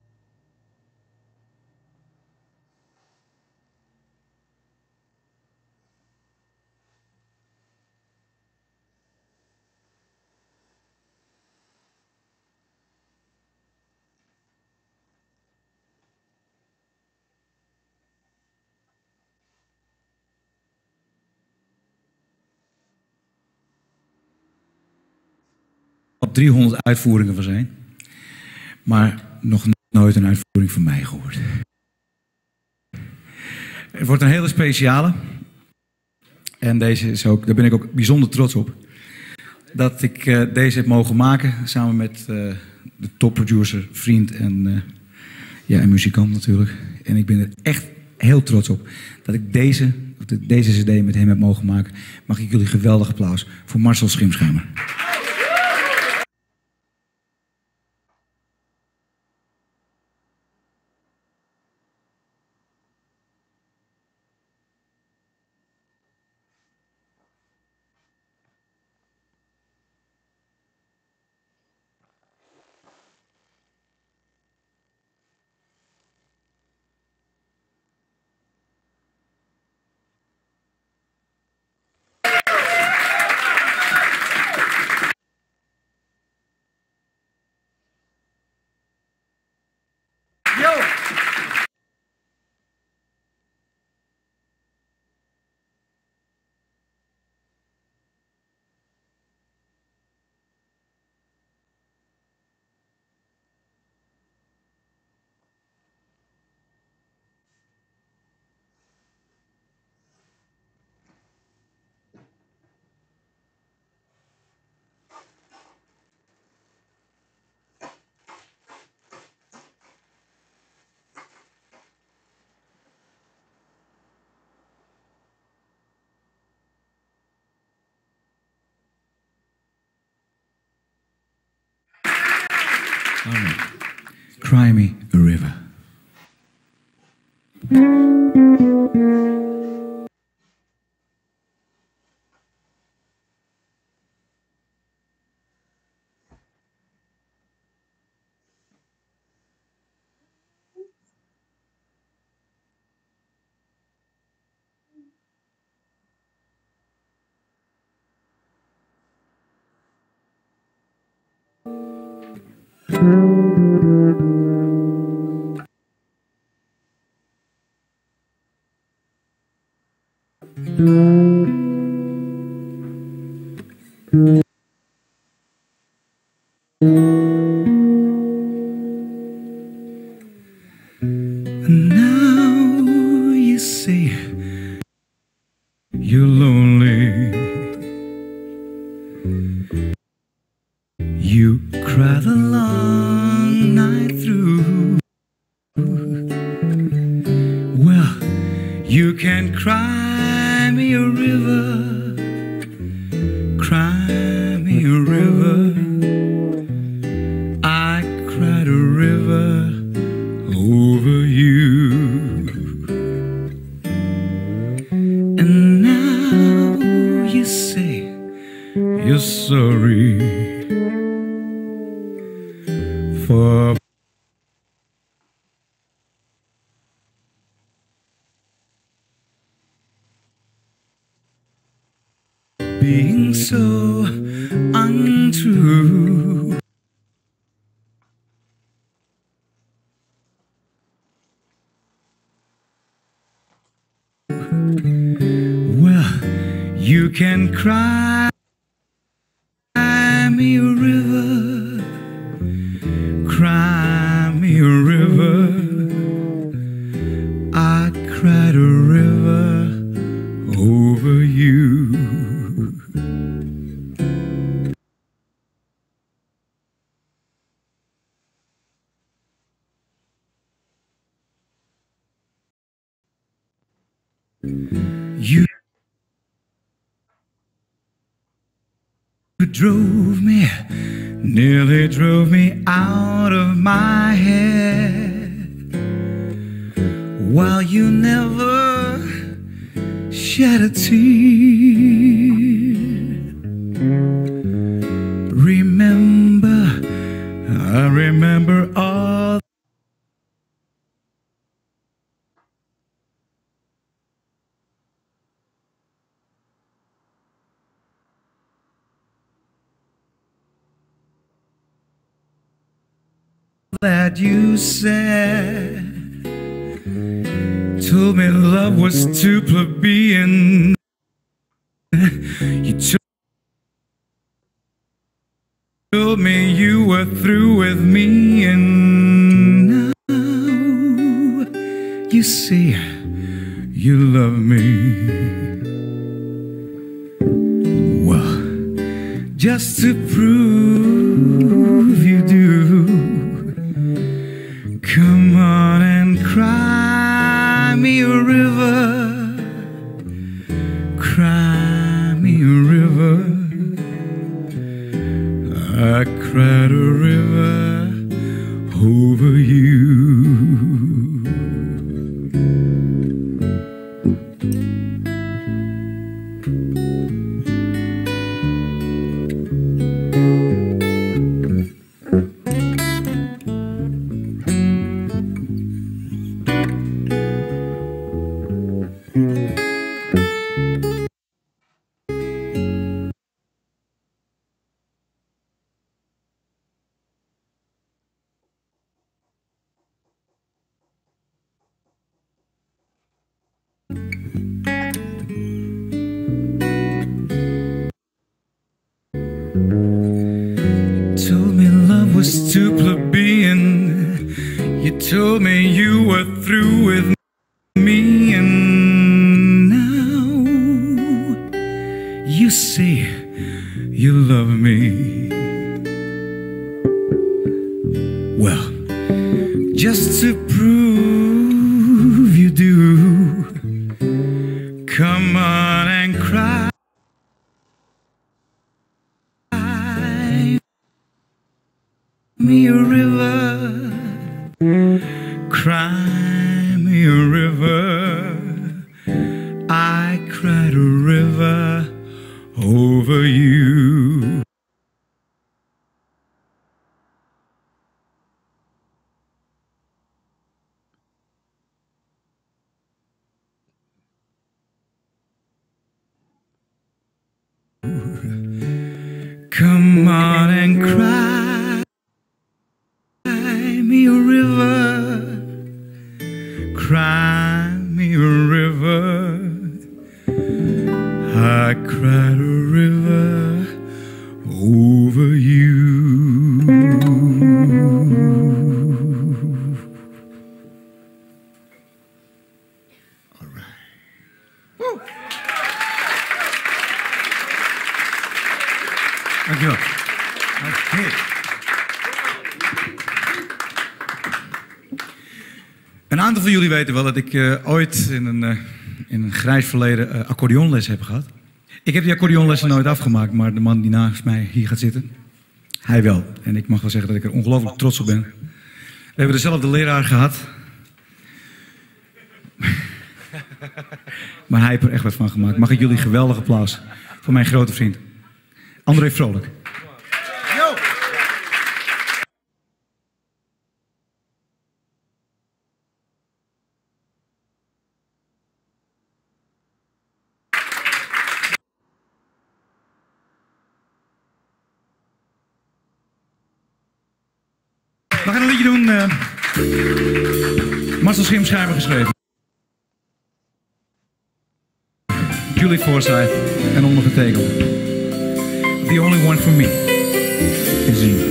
op 300 uitvoeringen van zijn. Maar nog nooit een uitvoering van mij gehoord. Het wordt een hele speciale. En deze is ook, daar ben ik ook bijzonder trots op. Dat ik deze heb mogen maken. Samen met de topproducer, vriend en muzikant natuurlijk. En ik ben er echt heel trots op. Dat ik deze cd met hem heb mogen maken. Mag ik jullie geweldig applaus voor Marcel Schimschijmer. Yo! All right. Cry me a river. Now you say you're lonely. You cry the long night through. Well, you can cry me a river. Cry me a river. I cried a river over you. And now you say you're sorry for being so untrue. Well, you can cry me a river, cry me a river. I cried a river over you. You drove me, nearly drove me out of my head, while you never shed a tear. Remember that you said. Told me love was too plebeian. You told me you were through with me, and now you say you love me. Well, just to prove you do, come on and cry me a river, cry me a river. I cried a river over you. Told me love was too plebeian. You told me you were through with me, and now you say you love me. Well, just to prove you do, come on and cry me a river, cry me a river. I cried a river over you. Come on and cry me a river, cry me a river. I cried a river over you. All right. Woo. Dankjewel. Okay. Een aantal van jullie weten wel dat ik ooit in een grijs verleden accordeonles heb gehad. Ik heb die accordeonlessen nooit afgemaakt, maar de man die naast mij hier gaat zitten, hij wel. En ik mag wel zeggen dat ik er ongelooflijk trots op ben. We hebben dezelfde leraar gehad. Maar hij heeft er echt wat van gemaakt. Mag ik jullie geweldig applaus voor mijn grote vriend André Vrolijk. We gaan een liedje doen. Marcel Schimschijver geschreven. Julie Forsyth en ondergetekend. The only one for me is you.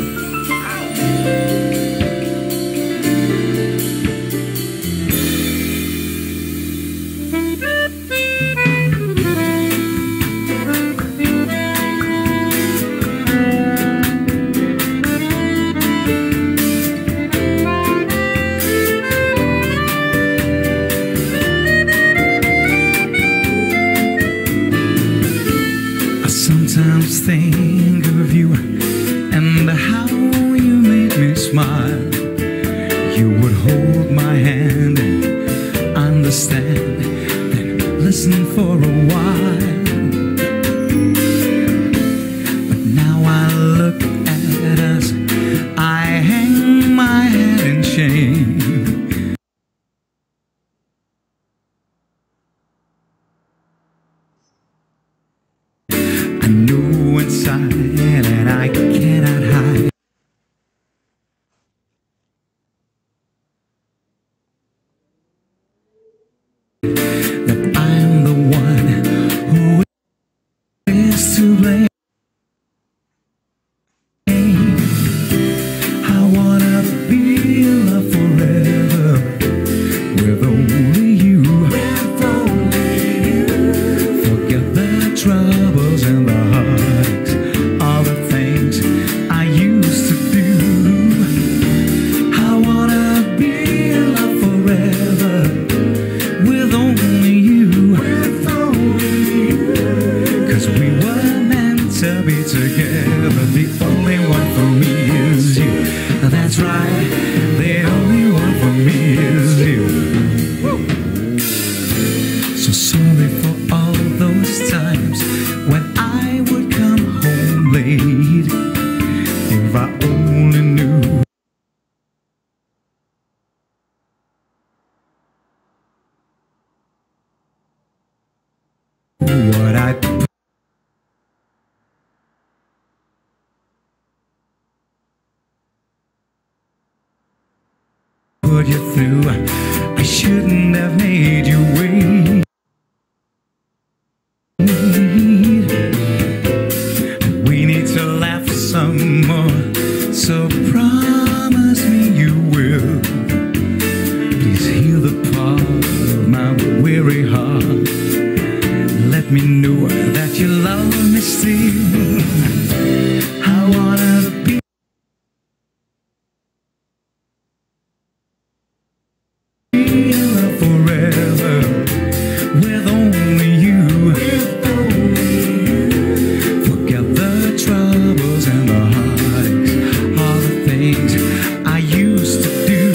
Sometimes think of you and how you made me smile. You would hold my hand and understand and listen for a while. But now I look at us, I hang my head in shame. I know inside and I cannot hide. what I put you through. I shouldn't have made you wait. We need to laugh some more, so promise me you will. Please heal the part of my weary heart. Let me know that you love me still. I wanna be in love forever with only you. Forget the troubles and the heartaches, all the things I used to do.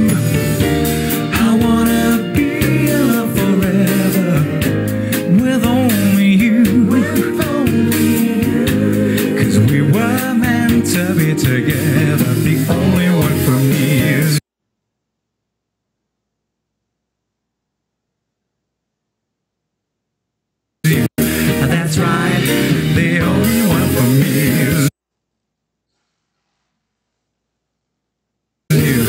I wanna be in love forever with only you. 'Cause we were meant to be together. The only one for me is you. That's right. The only one for me is you.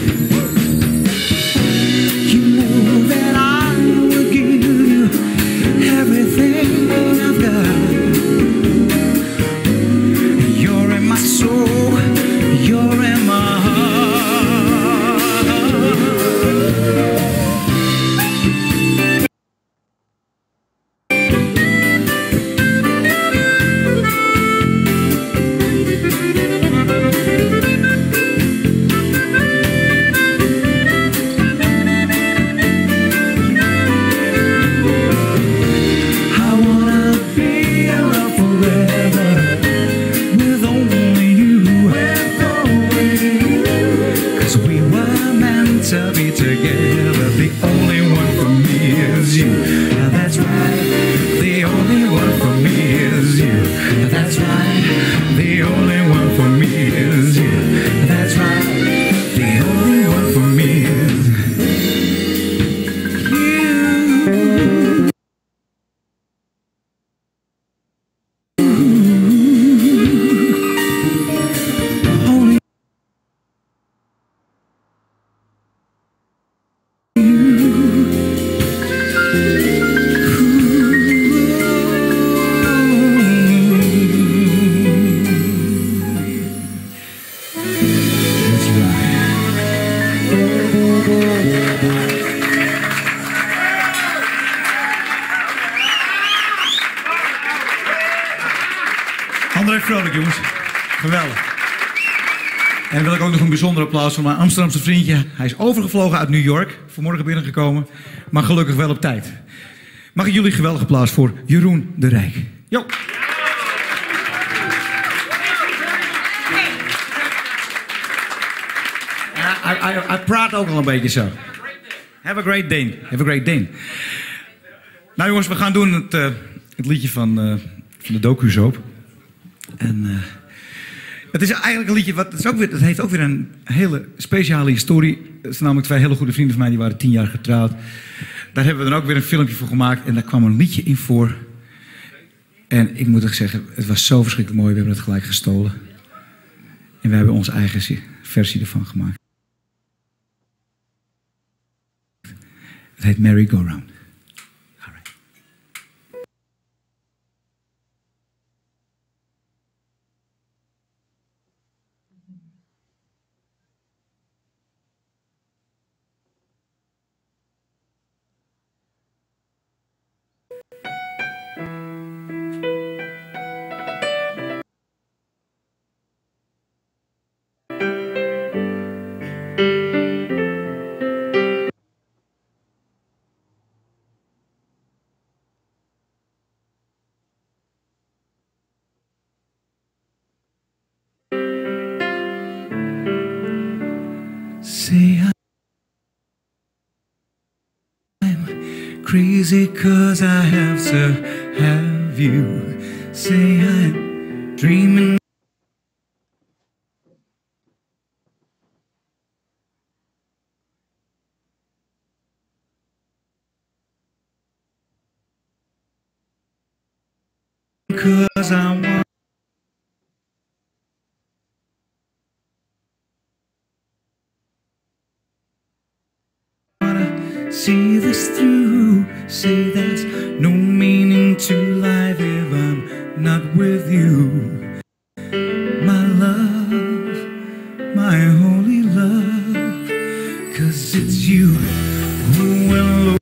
You know that I will give you everything I've got. You're in my soul, you're in my heart. I wanna be in love forever with only you. 'Cause we were meant to be together. The only one for me is you. Now that's right. The only one for me is you. That's right. The only one for me is you. That's right. The only one for me is you. Only that's right. André Vrolijk, jongens. Geweldig. En dan wil ik ook nog een bijzonder applaus voor mijn Amsterdamse vriendje. Hij is overgevlogen uit New York, vanmorgen binnengekomen, maar gelukkig wel op tijd. Mag ik jullie een geweldig applaus voor Jeroen de Rijk. Jo. Hij praat ook al een beetje zo. Have a great day. Have a great day. Nou jongens, we gaan doen het liedje van de docu-soap. En het is eigenlijk een liedje, het heeft ook weer een hele speciale historie. Het zijn namelijk twee hele goede vrienden van mij, die waren 10 jaar getrouwd. Daar hebben we dan ook weer een filmpje voor gemaakt en daar kwam een liedje in voor. En ik moet echt zeggen, het was zo verschrikkelijk mooi, we hebben het gelijk gestolen. En we hebben onze eigen versie ervan gemaakt. Het heet Merry Go Round. Say I'm crazy 'cause I have to have you. Say I'm dreaming. 'cause I wanna see this through. Say there's no meaning to life if I'm not with you. My love, my holy love, 'cause it's you who will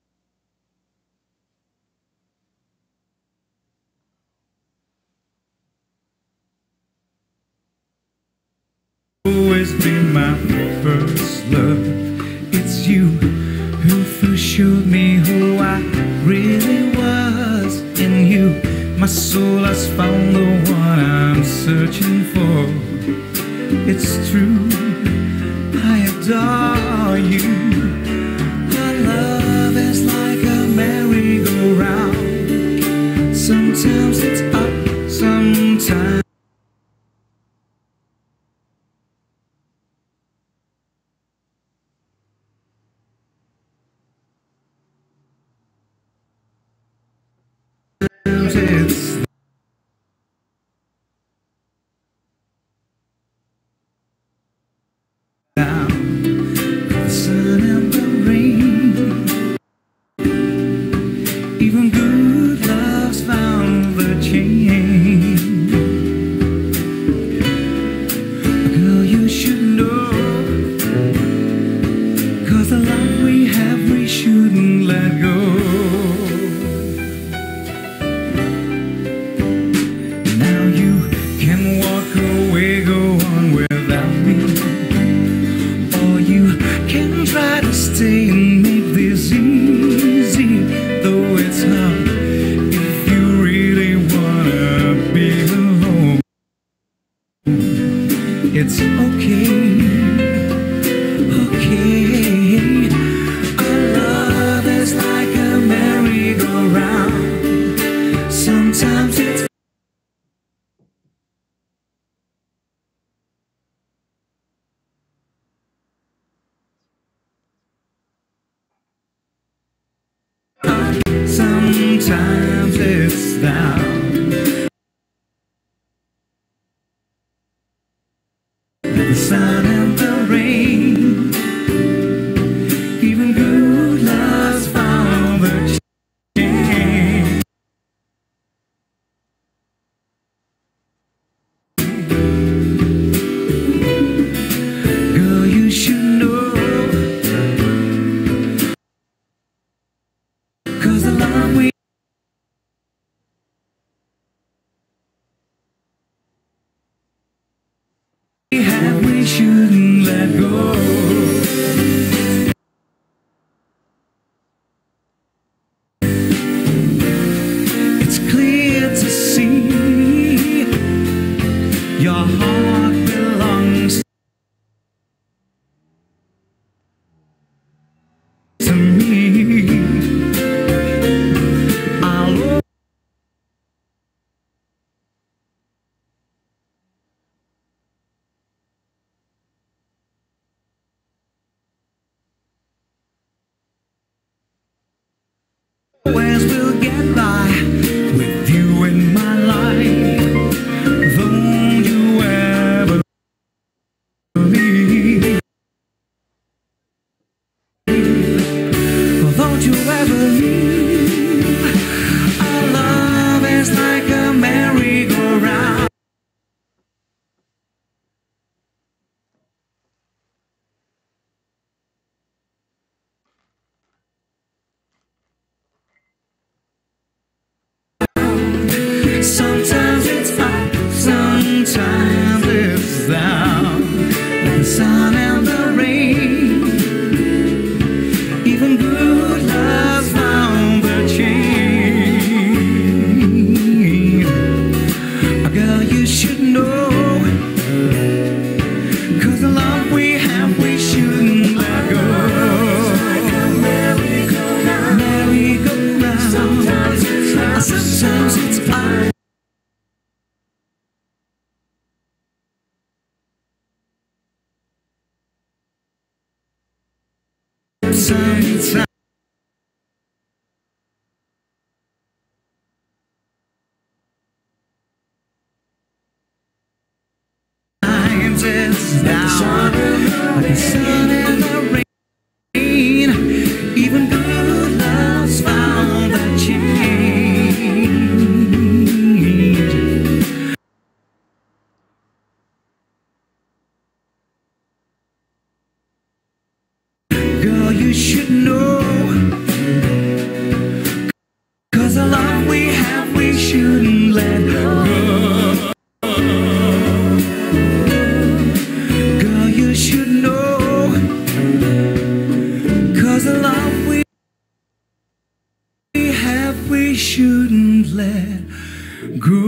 always be my first love. It's you who first showed me who I really was. In you, my soul has found the one I'm searching for. It's true, I adore you. Our love is like a merry-go-round. Sometimes it's up, sometimes it's down. The sun and the rain, even good love's found the change. Girl, you should know, 'cause the love we have we shouldn't let go. Now you can walk away, go on without me, or you can try to stay and make this easy, though it's hard if you really wanna be alone. It's okay, okay. Our love is like a merry-go-round. Sometimes it's up, sometimes it's down. The sun and the rain, even good love's found the change. Girl, you should know, 'cause the love we have we shouldn't let go. It's clear to see your heart belongs to me. I'll always will get by with you in my life. Don't you ever leave, don't you ever leave. Our love is like a merry-go-round. Sometimes it's up, sometimes it's down. The sun and the rain, even good love's found the change. Girl, you should know, 'cause the love we have we shouldn't let go. Merry-go-round. Sometimes it's up, sometimes it's up. Sometimes found, like the sun and the rain. Even good love's found a change. Girl, you should know, 'cause the love we have we shouldn't let go. Girl, you should know, 'cause the love we have we shouldn't let go.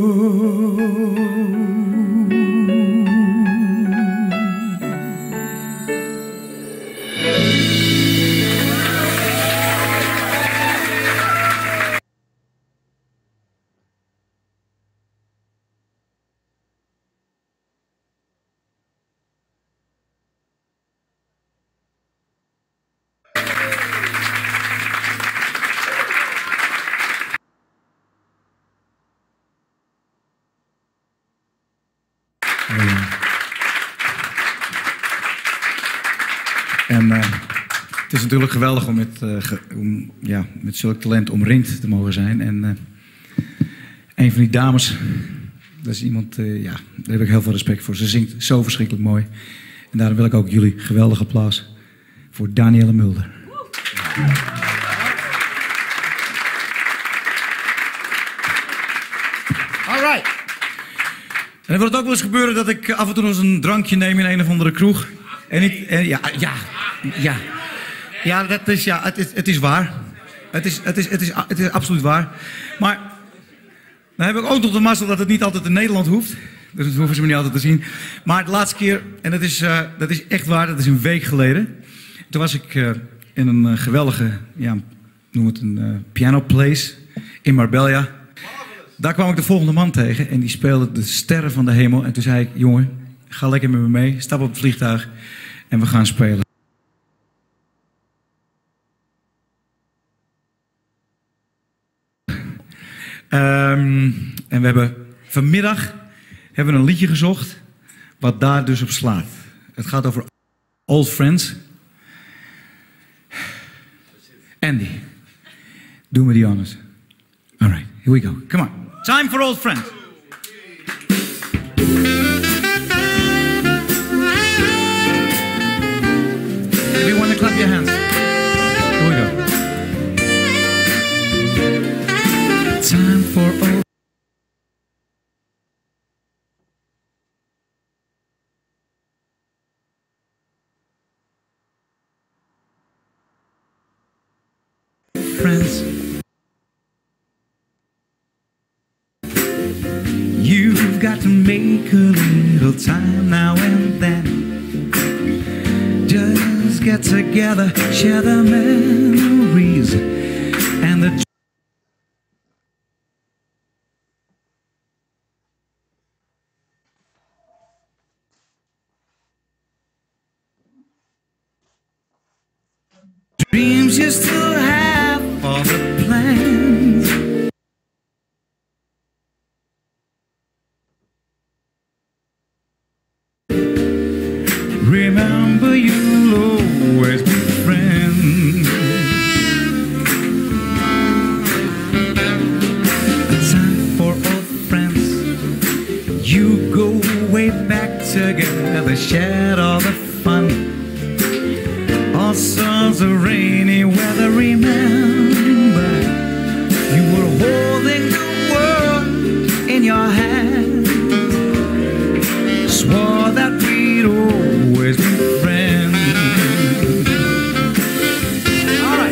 En het is natuurlijk geweldig om met zulk talent omringd te mogen zijn. En een van die dames, dat is iemand, daar heb ik heel veel respect voor. Ze zingt zo verschrikkelijk mooi. En daarom wil ik ook jullie geweldig applaus voor Danielle Mulder. All right. En dan wil het ook wel eens gebeuren dat ik af en toe nog eens een drankje neem in een of andere kroeg. Ja, dat is, het is waar. Het is absoluut waar. Maar dan heb ik ook nog de mazzel dat het niet altijd in Nederland hoeft. Dus dat hoeven ze me niet altijd te zien. Maar de laatste keer, en dat is echt waar, dat is een week geleden. Toen was ik in een geweldige, noem het een piano place in Marbella. Daar kwam ik de volgende man tegen en die speelde de sterren van de hemel. En toen zei ik, jongen, ga lekker met me mee, stap op het vliegtuig en we gaan spelen. En we hebben vanmiddag een liedje gezocht wat daar dus op slaat. Het gaat over Old Friends. Andy, do me the honors. All right, here we go. Come on. Time for Old Friends. Everyone clap your hands. Here we go. Time for old friends. You've got to make a little time now and then. Just get together, share the memories and the dreams you still have, all the plans. Remember, you'll always be friends. A time for old friends. You go way back together, shared all the fun. All sorts of rainy weather, remember. You were holding the world in your hands. Swore that we'd always be friends. All right.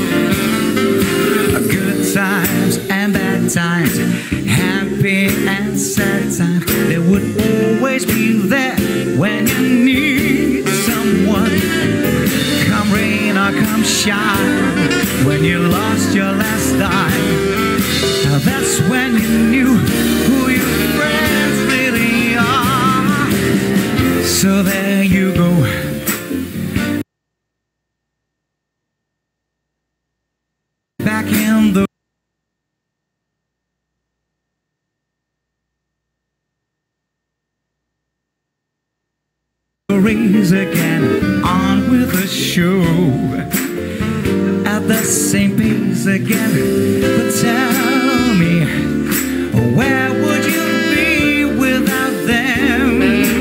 Good times and bad times, happy and sad times, they would always be there when you need someone. Come rain or come shine, when you lost your last dime, that's when you knew who your friends really are. So there you go. Back in the race again, on with the show. At the same pace again, but tell me, where would you be without them?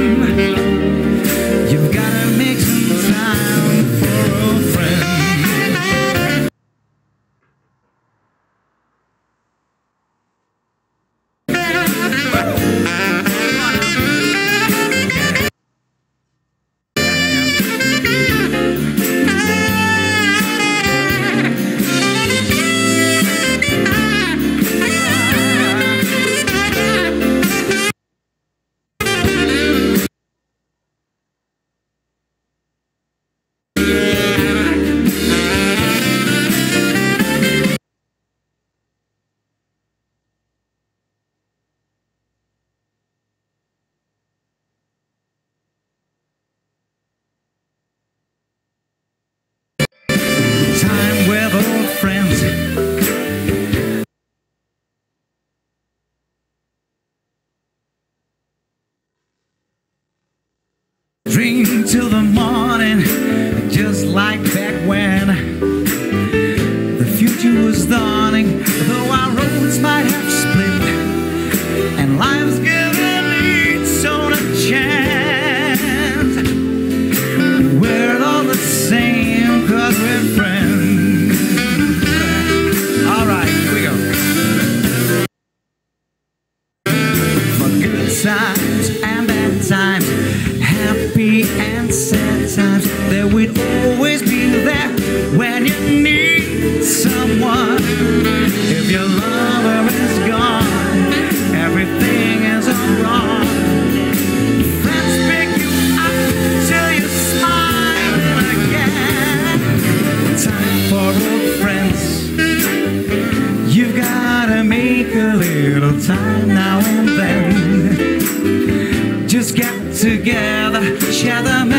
You've gotta make some time for a friend. Time with old friends. Drink till the morning, just like back when the future was dawning, though our roads might have split and life's given each own a chance. We're all the same 'cause we're friends. Alright, here we go. For good times and bad times, happy and sad times, there will always be there when you need someone. If your lover is gone, everything is all wrong. Friends pick you up till you're smiling again. Time for old friends. You've gotta make a little time now and then. Just get together, share the memories.